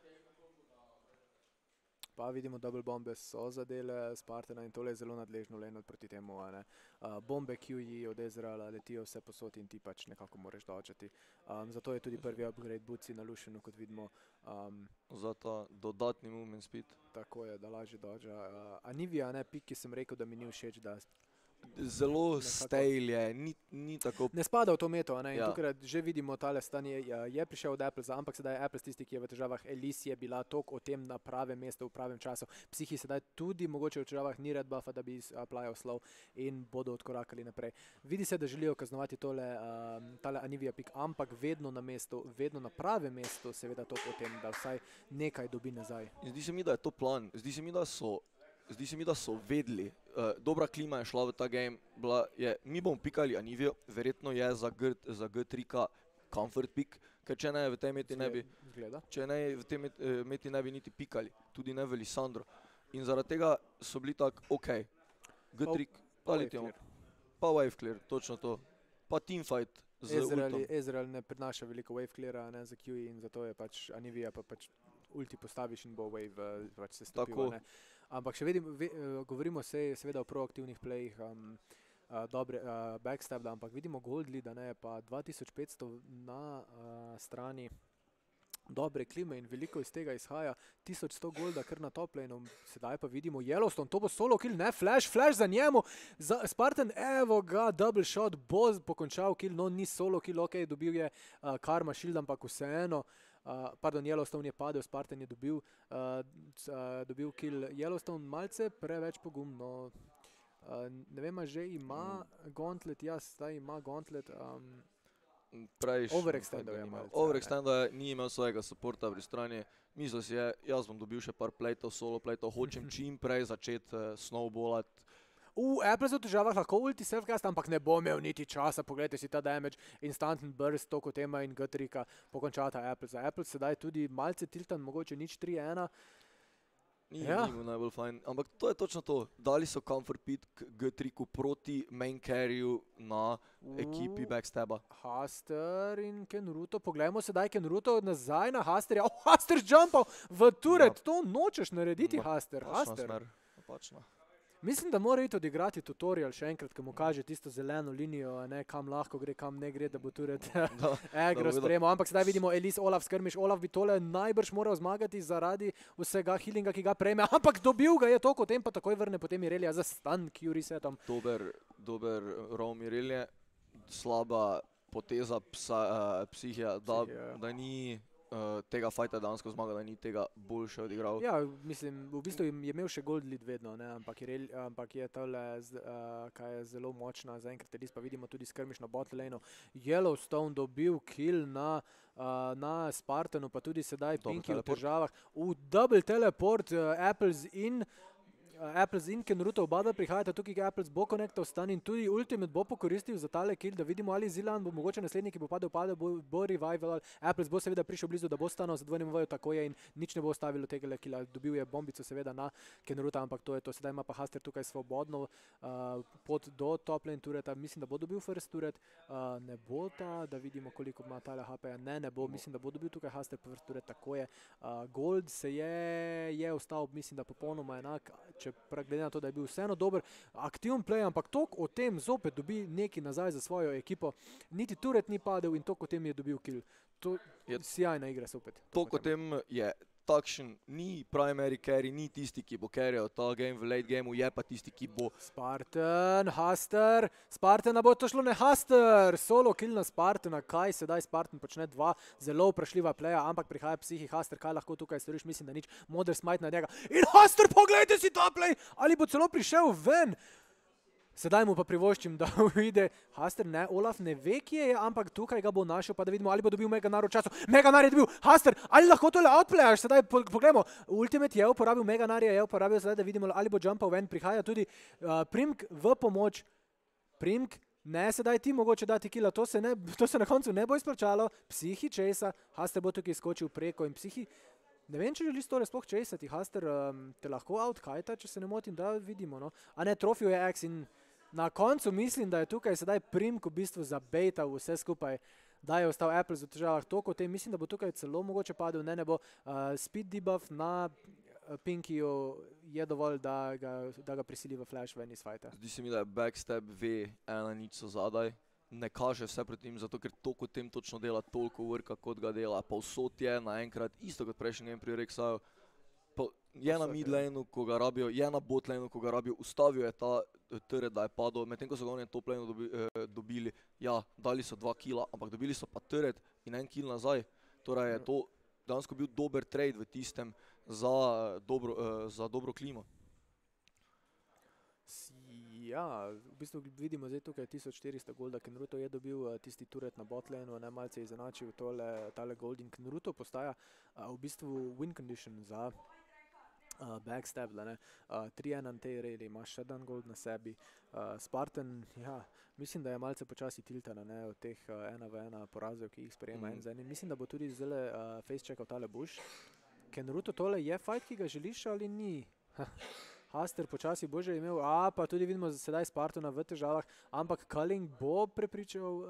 A: Pa vidimo, double bombe so zadele Spartana in tole je zelo nadležno lane proti temu, ne. Bombe QE od Ezreala letijo vse posod in ti pač nekako moraš dodžati. Zato je tudi prvi upgrade Bootsy na Lucianu, kot vidimo.
D: Za ta dodatni movement speed.
A: Tako je, da lažje dodža. Anivia, ne, pik, ki sem rekel, da mi ni všeč, da...
D: Zelo stale je, ni tako...
A: Ne spada v to meto, ne, in tukaj že vidimo tale stanje, je prišel od Applesa, ampak sedaj je Apples tisti, ki je v težavah, Elise je bila toliko o tem na pravem mestu, v pravem času, Psihi sedaj tudi mogoče v težavah ni red buffa, da bi applyal slow in bodo odkorakali naprej. Vidi se, da želijo kaznovati tale Anivia pik, ampak vedno na mestu, vedno na pravem mestu, seveda toliko o tem, da vsaj nekaj dobi nazaj.
D: In zdi se mi, da je to plan, zdi se mi, da so vedeli, dobra klima je šla v ta game, mi bomo pikali Anivio, verjetno je za G3K comfort pick, ker če ne v tej meti ne bi niti pikali, tudi ne v Lisandro. In zaradi tega so bili tako, okej, G3, pa wave clear, točno to, pa teamfight z ultom.
A: Ezreal ne prinaša veliko wave cleara za QE in zato je pač Anivia pa pač ulti postaviš in bo wave pač se stopil, ne. Ampak še govorimo seveda o proaktivnih playih, dobre backstab, ampak vidimo gold lead, ne, pa 2500 na strani dobre klime in veliko iz tega izhaja, 1100 golda kar na top lane, sedaj pa vidimo Yellowstone, to bo solo kill, ne, flash za njemu, Spartan, evo ga, double shot, bo pokončal kill, no ni solo kill, okej, dobil je karma shield, ampak vseeno, pardon, Yellowstone je padel, Spartan je dobil kill, Yellowstone malce preveč pogumno, ne vem, že ima gauntlet, zdaj ima gauntlet, overextendal je malce.
D: Overextendal je, ni imel svojega supporta pri strani, mislil si je, jaz bom dobil še par playtov, solo playtov, hočem čim prej začeti snowballat.
A: Apples v težavah lahko ulti selfcast, ampak ne bo imel niti časa, pogledajte si ta damage, instant burst, toliko tema in G3-ka pokončata Apples. Apples sedaj tudi malce tiltan, mogoče nič 3-1.
D: Ni mu najbolj fajn, ampak to je točno to, dali so comfort pit G3-ku proti main carryu na ekipi backstaba.
A: Haster in Kenruto, poglejmo sedaj Kenruto nazaj na Hasterja, Haster jumpal v turret, to nočeš narediti Haster.
D: Napačna.
A: Mislim, da mora iti odigrati tutorial še enkrat, ko mu kaže tisto zeleno linijo, kam lahko gre, kam ne gre, da bo turret agro sprejemal. Ampak sedaj vidimo Elise, Olaf skirmish, Olaf bi tole najbrž moral zmagati zaradi vsega healinga, ki ga prejme, ampak dobil ga je toliko, potem pa takoj vrne potem Irelia za stun Q resetom.
D: Dober roam Irelia, slaba poteza Psihija, da ni tega fajta dejansko zmagal, da ni tega boljše odigral.
A: Ja, mislim, v bistvu je imel še gold lead vedno, ne? ampak je tole, kaj je zelo močna, zaenkrat res pa vidimo tudi skirmish na bot laneu. Yellowstone dobil kill na Spartanu, pa tudi sedaj Pinky v težavah. Double teleport, Apples in Kenruto oba prihajata tukaj, Apples bo connectal stan in tudi Ultimate bo pokoristil za tale kill, da vidimo ali Zilan bo mogoče naslednji, ki bo padel, bo revival, Apples bo seveda prišel blizu, da bo stanil za dvojnim voju, tako je in nič ne bo ostavilo tega killa, dobil je bombico seveda na Kenruta, ampak to je to, sedaj ima pa Haster tukaj svobodno pot do top lane turreta, mislim, da bo dobil first turret, ne bo ta, da vidimo koliko ima tale HP-ja, ne bo, mislim, da bo dobil tukaj Haster first turret, tako je, Gold se je ostal, mislim, da popolnoma enak, glede na to, da je bil vseeno dober aktiven play, ampak toliko o tem zopet dobi neki nazaj za svojo ekipo. Niti turret ni padel in toliko o tem je dobil kill. To je sjajna igra zopet.
D: Toliko o tem je takšen, ni primary carry, ni tisti, ki bo carryal ta game v late gameu, je pa tisti, ki bo...
A: Spartan, Haster, Spartana bo to šlo, ne Haster, solo kill na Spartana, kaj sedaj Spartan počne, dva zelo vprašljiva playa, ampak prihaja Psihi, Haster, kaj lahko tukaj storiš, mislim, da nič, Modern Smite na njega in Haster, pogledajte si ta play, ali bo celo prišel ven. Sedaj mu pa privoščim, da vide Haster, ne, Olaf ne ve, kje je, ampak tukaj ga bo našel, pa da vidimo, ali bo dobil Meganar v času. Meganar je dobil, Haster, ali lahko tole outplayaš, sedaj pogledamo, Ultimate je uporabil, Meganar je uporabil, sedaj da vidimo, ali bo jumpal ven, prihaja tudi Primk v pomoč, Primk, ne, sedaj ti mogoče dati killa, to se na koncu ne bo izplačalo, Psihi chasa, Haster bo tukaj skočil preko in Psihi, ne vem, če želi store sploh chasati, Haster te lahko outkajta, če se ne motim, da vidimo, no, a ne, trofil je X in na koncu mislim, da je tukaj sedaj Primk v bistvu zabejtal vse skupaj, da je ostal Apples v težavah toliko o tem, mislim, da bo tukaj celo mogoče padel, ne bo speed debuff na Pinkyju je dovolj, da ga prisili v flash ven iz fajta.
D: Zdi se mi, da je backstab ve 1-0 zadaj, ne kaže vse proti njim, zato ker toliko o tem točno dela, toliko worka kot ga dela, pa vsot je naenkrat, isto kot prejšnji game pri Rexaju, je na mid laneu, ko ga rabijo, je na bot laneu, ko ga rabijo, ustavil je ta turret, da je padel, medtem ko so ga oni top laneu dobili, ja, dali so 2 killa, ampak dobili so pa turret in 1 kill nazaj, torej je to dejansko bil dober trade v tistem za dobro klimo.
A: Ja, v bistvu vidimo zdaj tukaj 1400 golda, Kenruto je dobil tisti turret na bot laneu, ne malce je izenačil tale gold in Kenruto postaja v bistvu win condition za backstab, ne, 3-1 na tej redi, ima še dan gold na sebi, Spartan, ja, mislim, da je malce počasi tiltana, ne, od teh 1v1 porazov, ki jih sprejema en za enim, mislim, da bo tudi zelo face checkal tale bush, Kenruto tole je fight, ki ga želiš ali ni? Haster počasi bo že imel, pa tudi vidimo sedaj Spartana v težavah, ampak Culling bo prepričal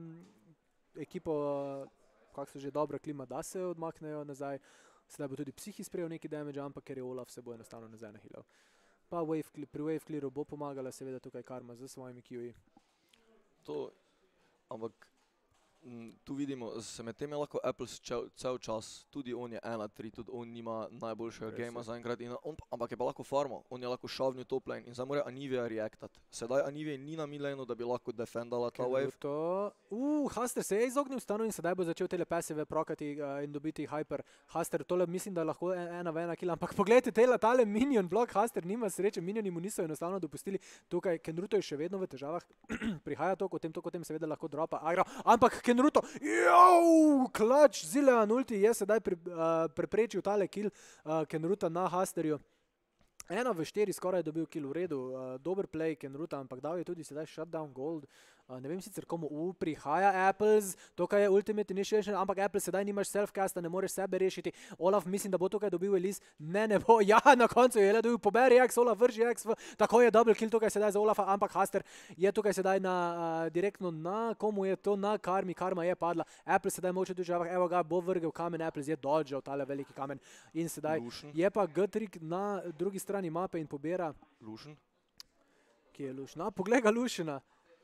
A: ekipo, kako se že dobra klima, da se odmaknejo nazaj, sedaj bo tudi Psihi sprejel neki damage, ampak ker je Olaf se bo enostavno nazaj nahilal. Pa pri wave clearu bo pomagala seveda tukaj Karma z svojimi QI.
D: To, ampak tu vidimo, se med tem je lahko Apples cel čas, tudi on je 1-3, tudi on nima najboljšega gamea zaenkrat, ampak je pa lahko farmo, on je lahko šavnil top lane in zdaj mora Anivia reactat. Sedaj Anivia ni na mid laneu, da bi lahko defendala ta wave.
A: Haster se je izognil stanu in sedaj bo začel tele passive prokati in dobiti hyper. Haster, tole mislim, da lahko 1v1 kill, ampak pogledajte tale minion blok, Haster nima sreče, minioni mu niso enostavno dopustili. Tukaj Kenruto je še vedno v težavah, prihaja toliko o tem seveda lahko dropa agra, ampak Kenruto, clutch, Zilean ulti je sedaj preprečil tale kill Kenruta na Hasterju. 1v4 skoraj je dobil kill v redu, dober play Kenruta, ampak dal je tudi sedaj shutdown gold. Ne vem sicer komu prihaja Apples, tukaj je ultimate initiation, ampak Apples sedaj nimaš self-casta, ne moreš sebe rešiti. Olaf mislim, da bo tukaj dobil Elise, ne bo, ja, na koncu je le dobil, poberi X, Olaf vrži X, tako je double kill tukaj sedaj za Olafa, ampak Haster je tukaj sedaj direktno na, komu je to, na Karmi, Karma je padla, Apples sedaj moče težavah, evo ga, bo vrgel kamen, Apples je dodžal tale veliki kamen in sedaj je pa Gutrik na drugi strani mape in pobira.
D: Lucian?
A: Kje je Lucian? Poglej ga Luciana.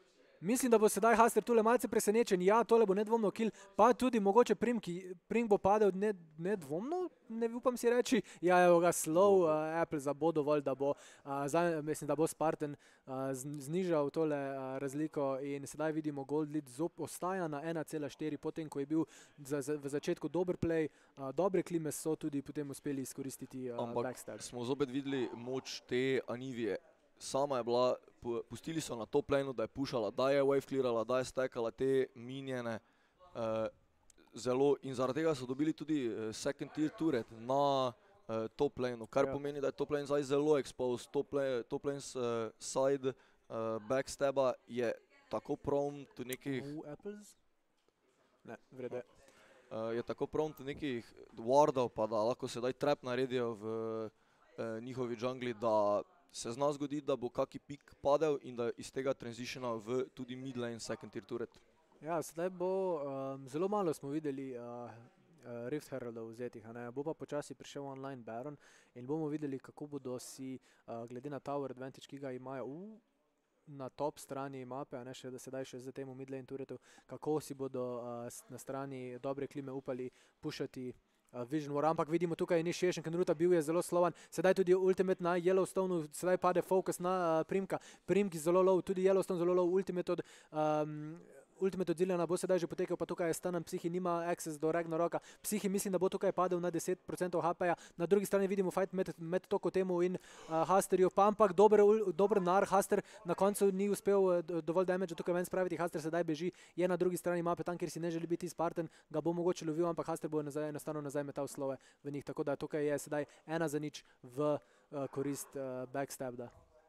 A: Mislim, da bo sedaj Haster tule malce presenečen. Ja, tole bo nedvomno kill, pa tudi mogoče Prim bo padel nedvomno, ne upam si reči. Ja, evo ga slow, Apple bo dovolj, da bo, mislim, da bo Spartan znižal tole razliko in sedaj vidimo Gold Lead ostaja na 1,4, potem ko je bil v začetku dober play, dobre klime so tudi potem uspeli izkoristiti backstab.
D: Ampak smo zopet videli moč te Anivije. Sama je bila, pustili so na top laneu, da je pušala, da je wave clearala, da je stekala te minjene zelo in zaradi tega so dobili tudi second tier turret na top laneu, kar pomeni, da je top lane zdaj zelo exposed, top lane side backstaba je tako prone to nekih...
A: Apples? Ne, vrede.
D: Je tako prone to nekih wardov, pa da lahko sedaj trap naredijo v njihovi džungli, da se zna zgoditi, da bo kaki pik padel in da iz tega transitiona v tudi mid lane second tier turret.
A: Ja, sedaj bo, zelo malo smo videli Rift Heraldov vzetih, bo pa počasi prišel online Baron in bomo videli, kako bodo si, glede na tower advantage, ki ga imajo na top strani mape, še da sedaj še za temu mid lane turretu, kako si bodo na strani dobre klime upali pušati Vision War, ampak vidimo tukaj ni Šešen, Kenruta bil je zelo slovan, sedaj tudi ultimate na Yellowstoneu, sedaj pade focus na Primka, Primki zelo low, tudi Yellowstone zelo low, ultimate od Zilliana bo sedaj že potekel, pa tukaj je stanan, Psihi nima access do Ragnaroka, Psihi mislim, da bo tukaj padel na 10% HP-ja, na drugi strani vidimo fight med Toko Temu in Hasterju, pa ampak dober nar, Haster na koncu ni uspel dovolj damage tukaj ven spraviti, Haster sedaj beži, je na drugi strani mape, tam kjer si ne želi biti Spartan, ga bo mogoče lovil, ampak Haster bo enostavno nazaj metal slove v njih, tako da tukaj je sedaj 1-0 v korist backstabda.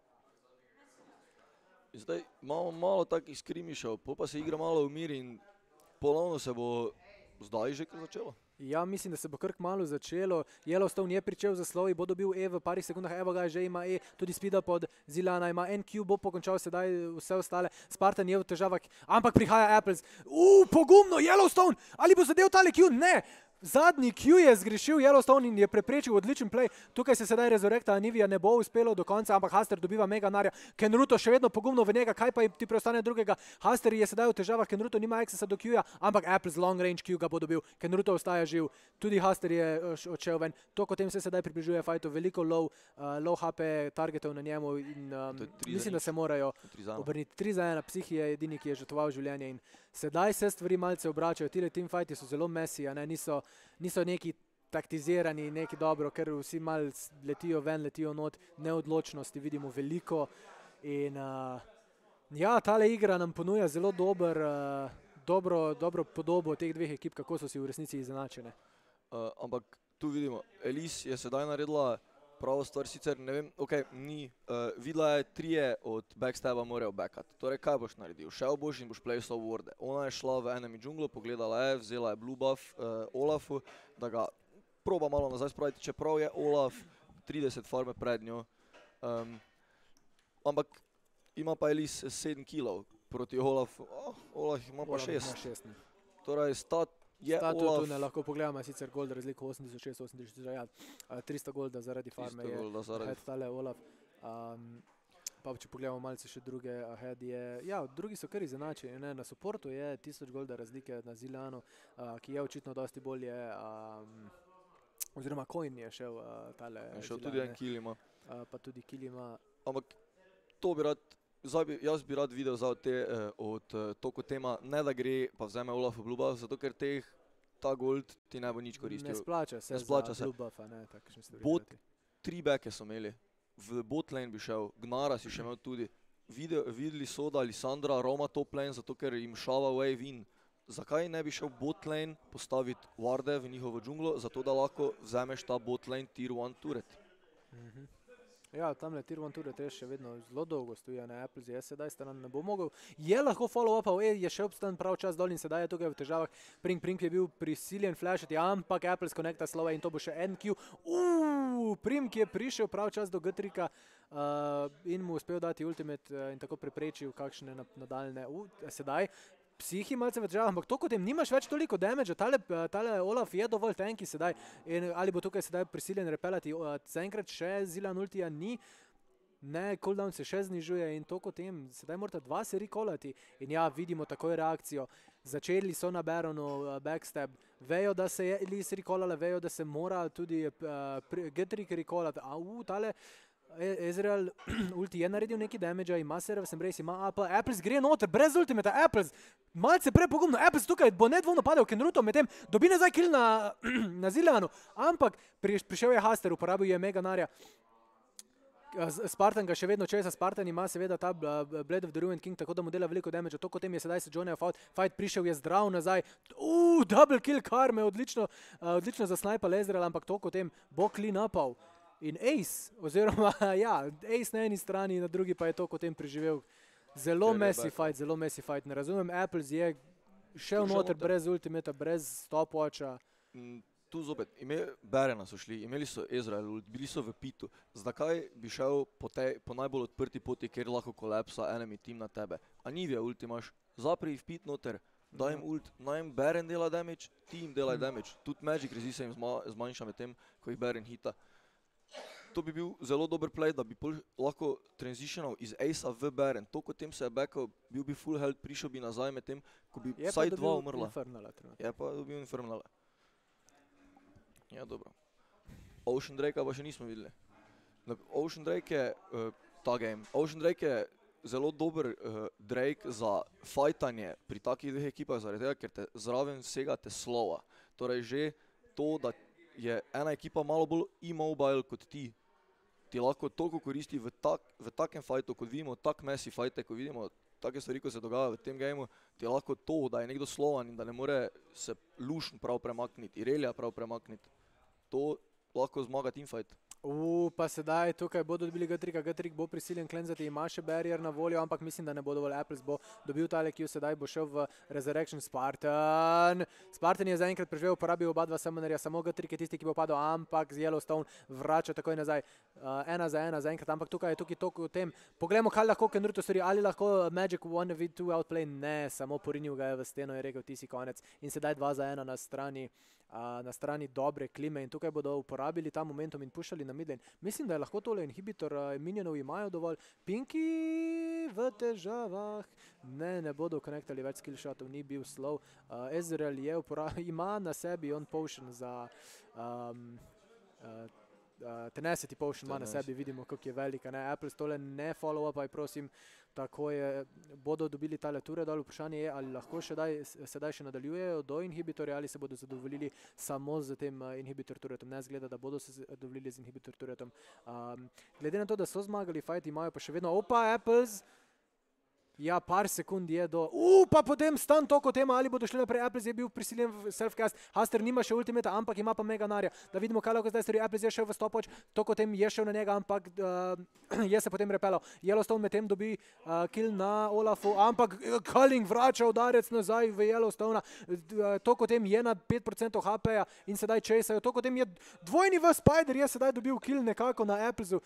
D: Zdaj imamo malo takih skrimišev, pa se igra malo v mir in ponovno se bo zdaj že kar začelo.
A: Ja, mislim, da se bo kar kmalu začelo. Yellowstone je pričel za slovi, bo dobil E v parih sekundah, evo ga že ima E, tudi speeda pod Zillana ima NQ, bo pokončal sedaj vse ostale. Spartan je v težavah, ampak prihaja Apples. Pogumno, Yellowstone! Ali bo zadev tale Q? Ne! Zadnji Q je zgrešil Yellowstone in je preprečil odličen play. Tukaj se sedaj Resurrecta Anivija ne bo uspelo do konca, ampak Haster dobiva mega narja. Kenruto še vedno pogumno v njega, kaj pa ti preostane drugega. Haster je sedaj v težavah, Kenruto nima accessa do Q-ja, ampak Apples long range Q ga bo dobil. Kenruto ostaja živ, tudi Haster je odšel ven. To, kot tem se sedaj približuje fightu, veliko low HP targetov na njemu in mislim, da se morajo obrniti 3-1. Psihi je edini, ki je žrtvoval življenje in sedaj se stvari malce obračajo. Tile teamfighti so zelo messy, niso neki taktizirani, neki dobro, ker vsi mal letijo ven, letijo not, neodločnosti vidimo veliko in ja, tale igra nam ponuja zelo dobro podobo teh dveh ekip, kako so si v resnici izenačene.
D: Ampak tu vidimo, Elise je sedaj naredila pravo stvar, sicer ne vem, videla je 3 od backstaba morajo backati. Torej, kaj boš naredil? Šel boš in boš playsal worde. Ona je šla v enemy džunglo, pogledala je, vzela je blue buff Olafu, da ga proba malo nazaj spraviti, čeprav je Olaf 30 farme pred njo. Ampak ima pa Elise 7 killov proti Olafu. Olaf ima pa 6. Torej, stat je Olaf...
A: Tu ne lahko pogledamo, sicer gold razliko 86, ja, 300 golda zaradi farme je head tale Olaf. Pa če pogledamo malce še druge ahead je, ja, drugi so kar izenačeni, na supportu je 1000 golda razlike na Zillanu, ki je očitno dosti bolje, oziroma Coin je šel tale Zillan.
D: Je šel tudi en kill ima.
A: Pa tudi kill ima.
D: Ampak to bi rad, jaz bi rad videl od Toko Tema, ne da gre pa vzeme Olafu blue buff, zato ker ta gold ti ne bo nič koristil.
A: Ne splača se za blue buffa, ne, takšne stvari.
D: Bot 3 backe so imeli, v bot lane bi šel, Gnara si še imel tudi. Videli so, da Lisandra roma top lane, zato ker jim šava wave in. Zakaj ne bi šel bot lane postaviti warde v njihovo džunglo, zato da lahko vzemeš ta bot lane tier 1 turret.
A: Ja, tamle tier 1 turret je še vedno zelo dolgo stoji, Apples je sedaj stran ne bo mogel. Je lahko follow-upal, je še obstan prav čas dol in sedaj je tukaj v težavah. Pring je bil prisiljen flashati, ampak Apples connecta slove in to bo še NQ. Pring je prišel prav čas do G-trika in mu uspel dati ultimate in tako preprečil kakšne nadaljne. Sedaj Psihi malce v težavah, ampak to, kot nimaš več toliko damage, tale Olaf je dovolj tanki sedaj in ali bo tukaj sedaj prisiljen repelati, zaenkrat še Zillan ultija ni, ne, cooldown se še znižuje in to kot tem, sedaj morate 2 se recallati in ja, vidimo takoj reakcijo. Začeli so na Baronu backstab, vejo, da se je Elise recallala, vejo, da se mora tudi G3 recallati, tale Ezreal ulti je naredil neki damage, ima Seraph Embrace, ima AP, Apples gre noter, brez ultimata, Apples, malce prepogumno, Apples tukaj bo nedvomno padel Kenruto, medtem dobi nazaj kill na Zileanu, ampak prišel je Haster, uporabil je Mega Narja. Spartan ga še vedno česa, Spartan ima seveda ta Blade of the Ruined King, tako da mu dela veliko damage, to kot tem je sedaj se Johnny fight prišel je zdrav nazaj, double kill Karme, odlično zasnajpal Ezreal, ampak to kot tem bo clean upal. In Ace, oziroma ja, Ace na eni strani, na drugi pa je to kot tem preživel. Zelo messy fight, ne razumem, Apples je šel noter brez ultimata, brez stopwatcha.
D: Tu zopet, Barena so šli, imeli so Ezreal, bili so v pitu. Zakaj bi šel po najbolj odprti poti, kjer lahko kolapsa enemy team na tebe? Anivia ult imaš, zapri v pit noter, daj jim ult, naj jim Baren dela damage, ti jim delaj damage. Tudi Magic Resist se jim zmanjša med tem, ko jih Baren hita. To bi bil zelo dober play, da bi lahko transitional iz Ace-a v Baren. To, kot tem se je backal, bil bi full health, prišel bi nazaj med tem, ko bi vsaj 2 umrla. Je pa dobil Infernala. Ja, dobro. Ocean Drake-a pa še nismo videli. Ocean Drake je ta game. Ocean Drake je zelo dober Drake za fajtanje pri takih dveh ekipah, zaradi tega, ker te zraven vsega te slova. Torej že to, da je ena ekipa malo bolj immobile kot ti lahko toliko koristi v takem fajtu, kot vidimo, tak messy fajte, ko vidimo take stvari, ko se dogaja v tem gameu, ti lahko to, da je nekdo slovan in da ne more se Lucian prav premakniti, Irelia prav premakniti, to lahko zmaga teamfight.
A: Pa sedaj tukaj bodo dobili G3, G3 bo prisiljen klenzati, ima še barrier na voljo, ampak mislim, da ne bo dovolj. Apples bo dobil tale Q, sedaj bo šel v Resurrection Spartan. Spartan je zaenkrat preživel, uporabil oba dva summonerja, samo G3 je tisti, ki bo padel, ampak z Yellowstone vrača takoj nazaj. 1-1 zaenkrat, ampak tukaj je tukaj toliko v tem. Poglejmo, kaj lahko Kenruto stori, ali lahko Magic 1v2 outplay, ne, samo porinil ga je v steno, je rekel, ti si konec. In sedaj 2-1 na strani dobre klime in tukaj bodo uporabili ta momentum in pušali na midlane. Mislim, da je lahko tole inhibitor, minionov imajo dovolj. Pinky v težavah. Ne bodo konektali več skillshotov, ni bil slow. Ezreal ima na sebi on potion za Tenacity potion ima na sebi, vidimo, kako je velika. Apples tole ne follow up, prosim, tako je, bodo dobili tale ture dol. Vprašanje je, ali lahko sedaj še nadaljujejo do inhibitorja, ali se bodo zadovoljili samo z tem inhibitor turetom. Ne zgleda, da bodo se zadovoljili z inhibitor turetom. Glede na to, da so zmagali fight, imajo pa še vedno, Apples, ja, par sekund je do... pa potem stan toko tema, ali bodo šli naprej. Apples je bil prisiljen v self-cast. Haster nima še ultimata, ampak ima pa Mega Narja. Da vidimo, kaj lahko zdaj stori. Apples je šel v stopwatch, toko tem je šel na njega, ampak je se potem repelal. Yellowstone med tem dobi kill na Olafu, ampak Culling vrača udarec nazaj v Yellowstone. Toko tem je na 5% HP-ja in sedaj chaseajo. Toko tem je dvojni v Spider, je sedaj dobil kill nekako na Applesu.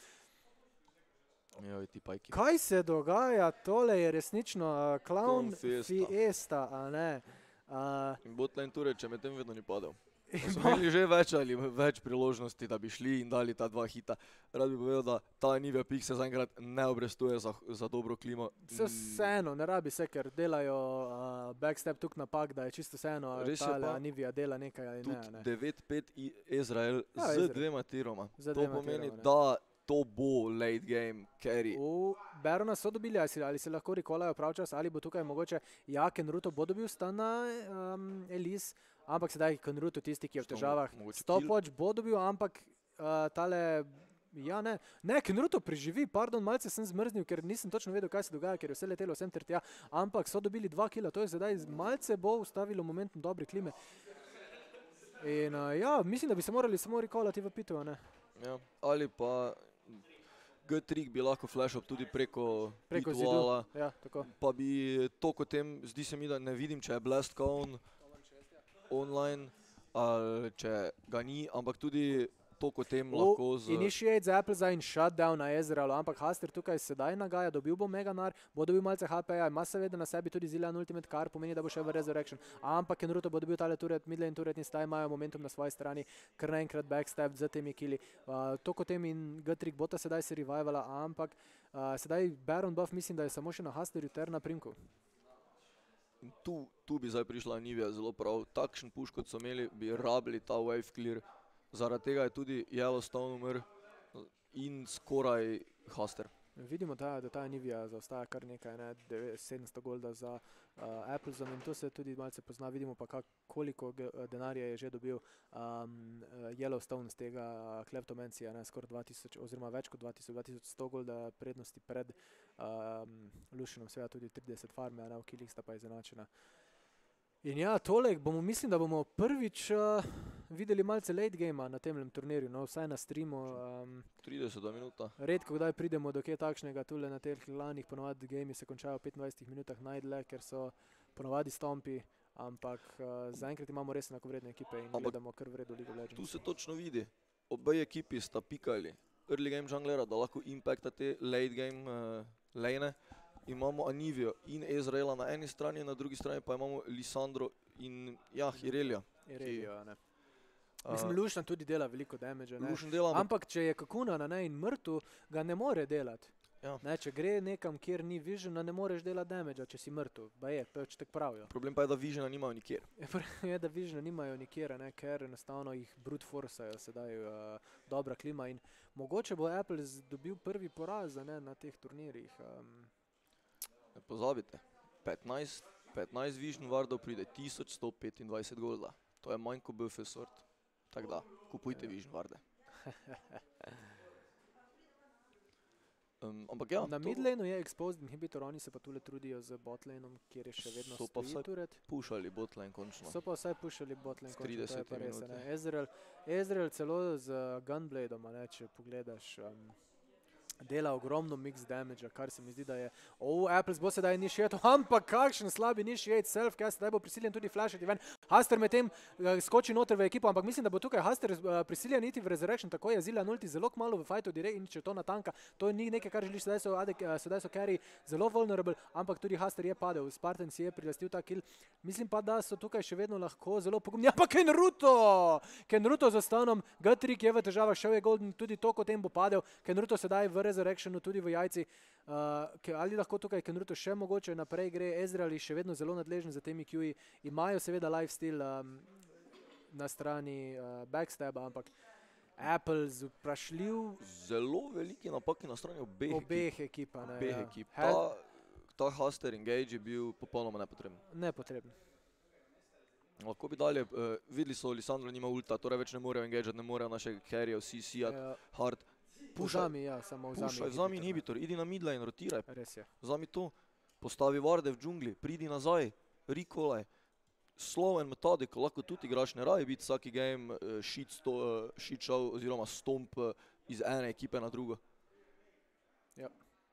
A: Kaj se dogaja? Tole je resnično clown fiesta, a ne?
D: In botlane ture, če med tem vedno ni padel. So imeli že več priložnosti, da bi šli in dali ta 2 hita. Rad bi povedal, da ta Anivia Pik se zaenkrat ne obrestuje za dobro klimo.
A: Vseeno, ne rabi se, ker delajo backstep tuk napak, da je čisto vseeno, tale Anivia dela nekaj ali ne.
D: Tudi 9-5 Ezreal z 2 tiroma. To pomeni, da to bo late game carry.
A: Barona so dobili, ali se lahko recallajo pravčas, ali bo tukaj mogoče, ja, Kenruto bo dobil stan na Elise, ampak sedaj Kenruto tisti, ki je v težavah. Stopwatch bo dobil, ampak tale, ja ne, Kenruto preživi, malce sem zmrznil, ker nisem točno vedel, kaj se dogaja, ker je vse letelo sem ter tja, ampak so dobili 2 killa, to je sedaj malce bo ustavilo momentum dobre klime. In ja, mislim, da bi se morali samo recallati v pitu, ne?
D: Ja, ali pa G3 bi lahko flashal tudi preko pitwalla, pa bi to kot tem, zdi se mi, da ne vidim, če je Blast Cone online, ali če ga ni, ampak tudi toliko tem lahko
A: Initiate za Apple za in shutdown na Ezrealu, ampak Haster tukaj sedaj nagaja, dobil bo Meganar, bo dobil malce HP-ja, ima seveda na sebi tudi Zilean Ultimate, kar pomeni, da bo šel v Resurrection, ampak Kenruto bo dobil tale turret, midlane turret in zdaj imajo momentum na svoji strani, kar naenkrat backstab z temi killi. Toliko tem in G-Trick bota sedaj se revivala, ampak sedaj Baron buff mislim, da je samo še na Hasterju ter na Primku.
D: Tu bi zdaj prišla Anivia zelo prav. Takšen push, kot so imeli, bi rabili ta wave clear. Zaradi tega je tudi Yellowstone umr in skoraj Haster.
A: Vidimo, da ta Anivia zaostaja kar nekaj, 700 golda za Applezom in to se tudi malce pozna. Vidimo pa, koliko denarja je že dobil Yellowstone z tega Kleptomancija, skoraj 2000, oziroma več kot 2100 golda prednosti pred Lucianom, seveda tudi 30 farme, v killih sta pa izenačena. In ja, tole mislim, da bomo prvič videli malce late gamea na temlem turnirju, vsaj na streamu.
D: 30 minuta.
A: Redko kdaj pridemo do kje takšnega, tule na teh lanih ponovadi gamei se končajo v 25 minutah najdlje, ker so ponovadi stompi, ampak zaenkrat imamo res enakovredne ekipe in gledamo kar v redu League of Legends.
D: Tu se točno vidi, obe ekipi sta pikali early game junglera, da lahko impacta te late game lane. Imamo Anivio in Ezreala na eni strani, na drugi strani pa imamo Lisandro in Irelia.
A: Mislim, Lucian tudi dela veliko damage,
D: dela,
A: ampak če je Kakuna in mrtev, ga ne more delati.
D: Ja.
A: Če gre nekam, kjer ni visiona, ne moreš delati damage, če si mrtev. Pač tako pravijo.
D: Problem pa je, da visiona nimajo nikjer.
A: Je, da visiona nimajo nikjer, ker enostavno jih brute forceajo sedaj dobra klima in mogoče bo Apple dobil prvi poraz na teh turnirjih.
D: Ne pozabite, 15 vision wardov pride 1125 golda. To je manj kot BF sort. Tako da, kupujte vision warde. Ampak ja.
A: Na midlaneu je exposed inhibitor, oni se pa tule trudijo z botlaneom, kjer je še vedno stoji turret.
D: So pa vsaj pušali botlane končno.
A: So pa vsaj pušali botlane končno, to je pa res.
D: minuti.
A: Ezreal celo z Gunbladeom, če pogledaš, dela ogromno mix damage, kar se mi zdi, da je Apples bo sedaj initiate, ampak kakšen slabi initiate self-cast, sedaj bo prisiljen tudi flashati ven. Haster med tem skoči noter v ekipo, ampak mislim, da bo tukaj Haster prisiljen iti v Resurrection, tako je Zilean ulti zelo kmalo v fightu direkt in če to natanka, to ni nekaj, kar želiš, sedaj so carry zelo vulnerable, ampak tudi Haster je padel, Spartan si je prilastil ta kill. Mislim pa, da so tukaj še vedno lahko zelo pogumni, ampak Kenruto za stanom, G-Trick je v težavah, šel je golden, tudi to, kot tem bo padel, Kenruto sedaj v Resurrectionu, tudi v jajci. Ali lahko tukaj Kenruto še mogoče naprej gre, Ezreal je še vedno zelo nadležen za temi Q-ji, imajo seveda lifesteal na strani backstabba, ampak Apple vprašljiv.
D: Zelo veliki napaki na strani obeh ekip. Ta Haster engage je bil popolnoma nepotreben. Lahko bi dalje, videli so, Lisandro nima ulta, torej več ne morejo engage, ne morejo našega carryja, vsi sijat, hard. Vzami inhibitor, idi na midlane, rotiraj. Vzami to, postavi warde v džungli, pridi nazaj, recolaj. Slow and methodical, lahko tudi igraš, ne rabi biti vsaki game shit show oziroma stomp iz ene ekipe na drugo.
A: Ja.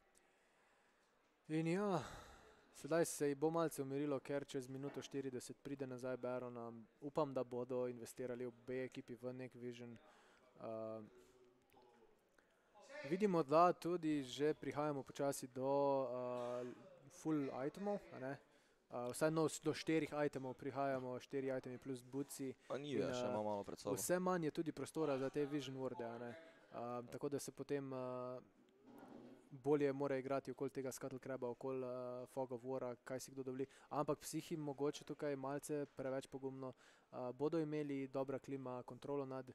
A: In ja, sedaj se bo malce umirilo, ker čez minuto 40 pride nazaj Baron. Upam, da bodo investirali obe ekipi v nek vision. Vidimo, da tudi že prihajamo počasi do full itemov, vsaj do 4 itemov prihajamo, 4 itemi plus buci.
D: Anivia še ima malo pred sabo.
A: Vse manj je tudi prostora za te vision worde, tako da se potem bolje mora igrati okoli tega Scuttle Craba, okoli Fog of War, kaj si kdo dovoli. Ampak psihi mogoče tukaj malce preveč pogumno bodo imeli dobra klima, kontrolo nad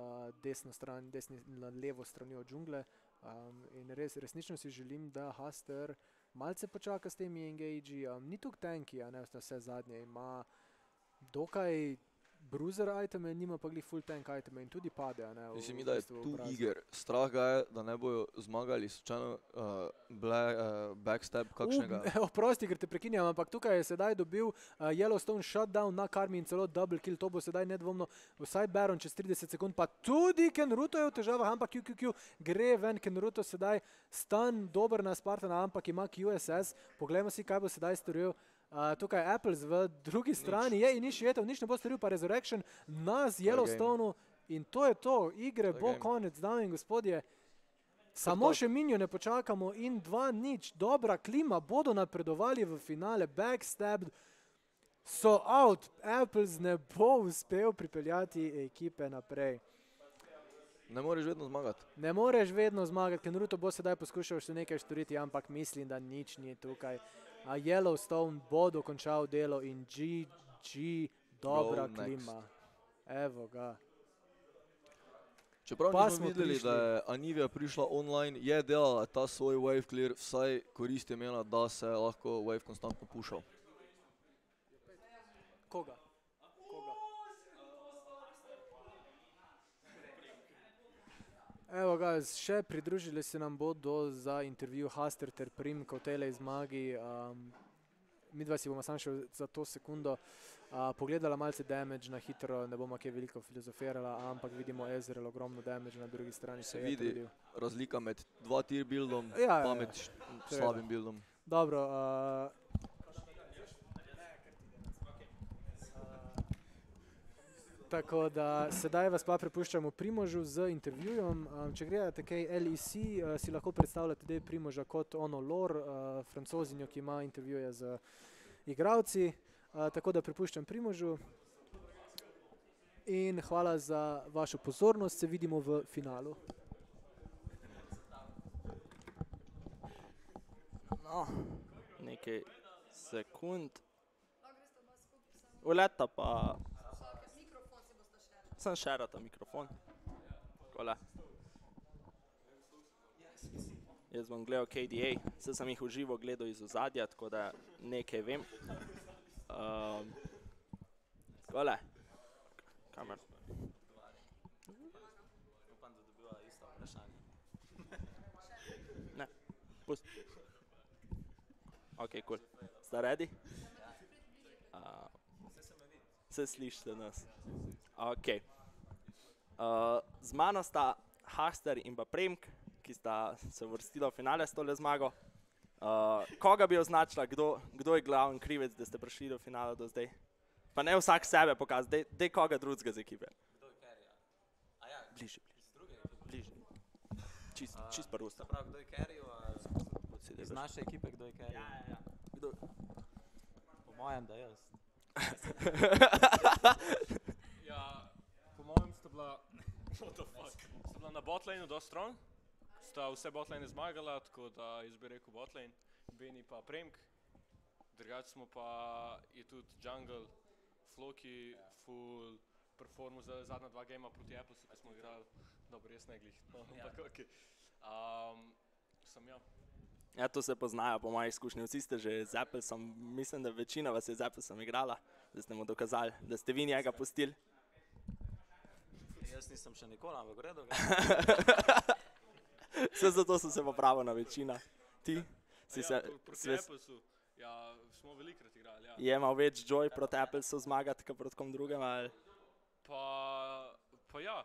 A: nad levo strani od džungle. In resnično si želim, da Haster malce počaka s temi engagi. Ni tuk tanki, vse zadnje ima dokaj bruiser iteme, nima pa glih full tank iteme in tudi pade.
D: Mislim mi, da je tu iger. Strah ga je, da ne bojo zmagali slučajno backstab kakšnega.
A: Oprosti, ker te prekinjam, ampak tukaj je sedaj dobil Yellowstone shutdown na Karmi in celo double kill. To bo sedaj nedvomno vsaj Baron čez 30 sekund, pa tudi Kenruto je v težavah, ampak QQQ gre ven. Kenruto sedaj stun dober na Spartana, ampak ima QSS. Poglejmo si, kaj bo sedaj storil. Tukaj Apples v drugi strani je initiative, nič ne bo storil, pa Resurrection na Yellowstoneu In to je to, igre bo konec, dame in gospodje. Samo še minione počakamo in 2-0, dobra klima, bodo napredovali v finale, backstabbed, so out, Apples ne bo uspel pripeljati ekipe naprej.
D: Ne moreš vedno zmagati.
A: Ne moreš vedno zmagati, Kenruto bo sedaj poskušal še nekaj storiti, ampak mislim, da nič ni tukaj. Yellowstone bo dokončal delo in GG, dobra klima. Evo ga.
D: Čeprav nismo videli, da je Anivia prišla online, je delala ta svoj wave clear, vsaj korist je imela, da se lahko wave konstantno pušal.
A: Koga? Evo ga, še pridružili se nam bodo za intervju Haster ter Prim kot tele zmagi. Midva si bomo samo še za to sekundo pogledala malce damage na hitro, ne bomo kaj veliko filozofirala, ampak vidimo Ezreal ogromno damage na drugi strani.
D: Se vidi razlika med 2-tier buildom pa med slabim buildom.
A: Dobro. Tako da sedaj vas pa prepuščamo Primožu z intervjujem. Če gledate kaj LEC, si lahko predstavljate, da je Primoža kot ono lore, francozinjo, ki ima intervjuje z igralci. Tako da prepuščam Primožu. In hvala za vašo pozornost, se vidimo v finalu.
B: No, nekaj sekund. Uleta pa... Sem šerata mikrofon. Takole. Jaz bom gledal KDA, saj sem jih v živo gledal iz ozadja, tako da nekaj vem. Takole. Kamer.
E: Upam, da dobiva isto vprašanje.
B: Ne, pusti. Ok, cool. Ste ready? Se slišite nas. Ok. Z mano sta Haster in pa Premk, ki sta se uvrstila v finale s tole zmago. Koga bi označila, kdo je glavni krivec, da ste prišli do finala do zdaj? Pa ne vsak sebe pokazati, dej koga drugega z ekipe.
E: Kdo je carryja? Aja,
B: Bližje.
E: iz druge ekipe?
B: Bližje. Čist pa rusta.
E: Prav, kdo je carryju? Iz naše ekipe, kdo je carryju?
B: Ja. Kdo?
E: Po mojem, da jaz.
F: Ja, po mojem sta bila na botlane dosti strong, sta vse botlane zmagala, tako da jaz bi rekel botlane, Beni pa Premk. Drugače smo pa, je tudi jungle, Floki, full performu za zadnja dva gama proti Applesu, ki smo igrali, dobro, jaz ne glih, ampak ok. Sem ja.
B: Ja, to se poznajo po moji izkušnji. Vsi ste že z Applesom, mislim, da večina vas je z Applesom igrala, da ste mu dokazali, da ste vi njega pustili.
E: Jaz nisem še nikoli, ampak v redu.
B: Vse zato sem se popravil na večina. Ti?
F: Proti Applesu, ja, smo velikrat igrali, ja.
B: Je imel več joy proti Applesu zmagati, kot proti kom drugem, ali?
F: Pa ja.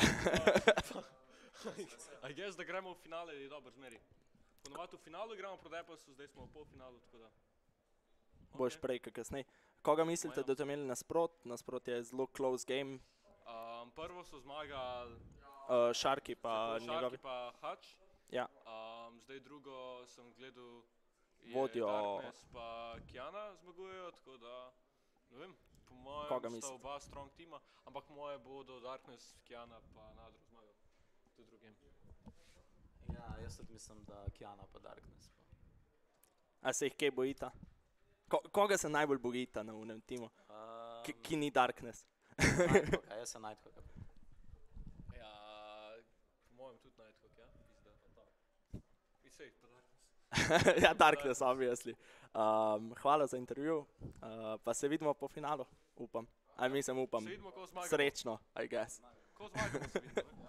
F: I guess, da gremo v finale, je dobro zmeri. Ponovati v finalu igramo proti Applesu, zdaj smo v polfinalu, tako da.
B: Boš prej, kot kasnej. Koga mislite, da ste imeli nasprot? Nasprot je zelo close game.
F: Prvo so zmagali
B: Sharky pa njegovi.
F: Sharky pa Hutch.
B: Ja.
F: Zdaj drugo sem gledal, je
B: Vodijo.
F: Darkness pa Kiana zmagujejo, tako da, ne vem, po mojem sta oba strong tima, ampak moje bodo Darkness, Kiana pa Nadro zmagal. To je drugi game.
E: Ja, jaz tudi mislim, da Kiana pa Darkness.
B: A se jih kaj bojita? Koga se najbolj bojita na unem timu? Ki ni Darkness?
E: Nighthawk, a jaz sem Nighthawk.
F: Ja, po mojem tudi Nighthawk, ja. Sej, pa Darkness.
B: Ja, Darkness, obviously. Hvala za intervju, pa se vidimo po finalu, upam. Mislim, upam.
F: Se vidimo, ko zmagamo.
B: Srečno, I guess.
F: Ko zmagamo, se vidimo.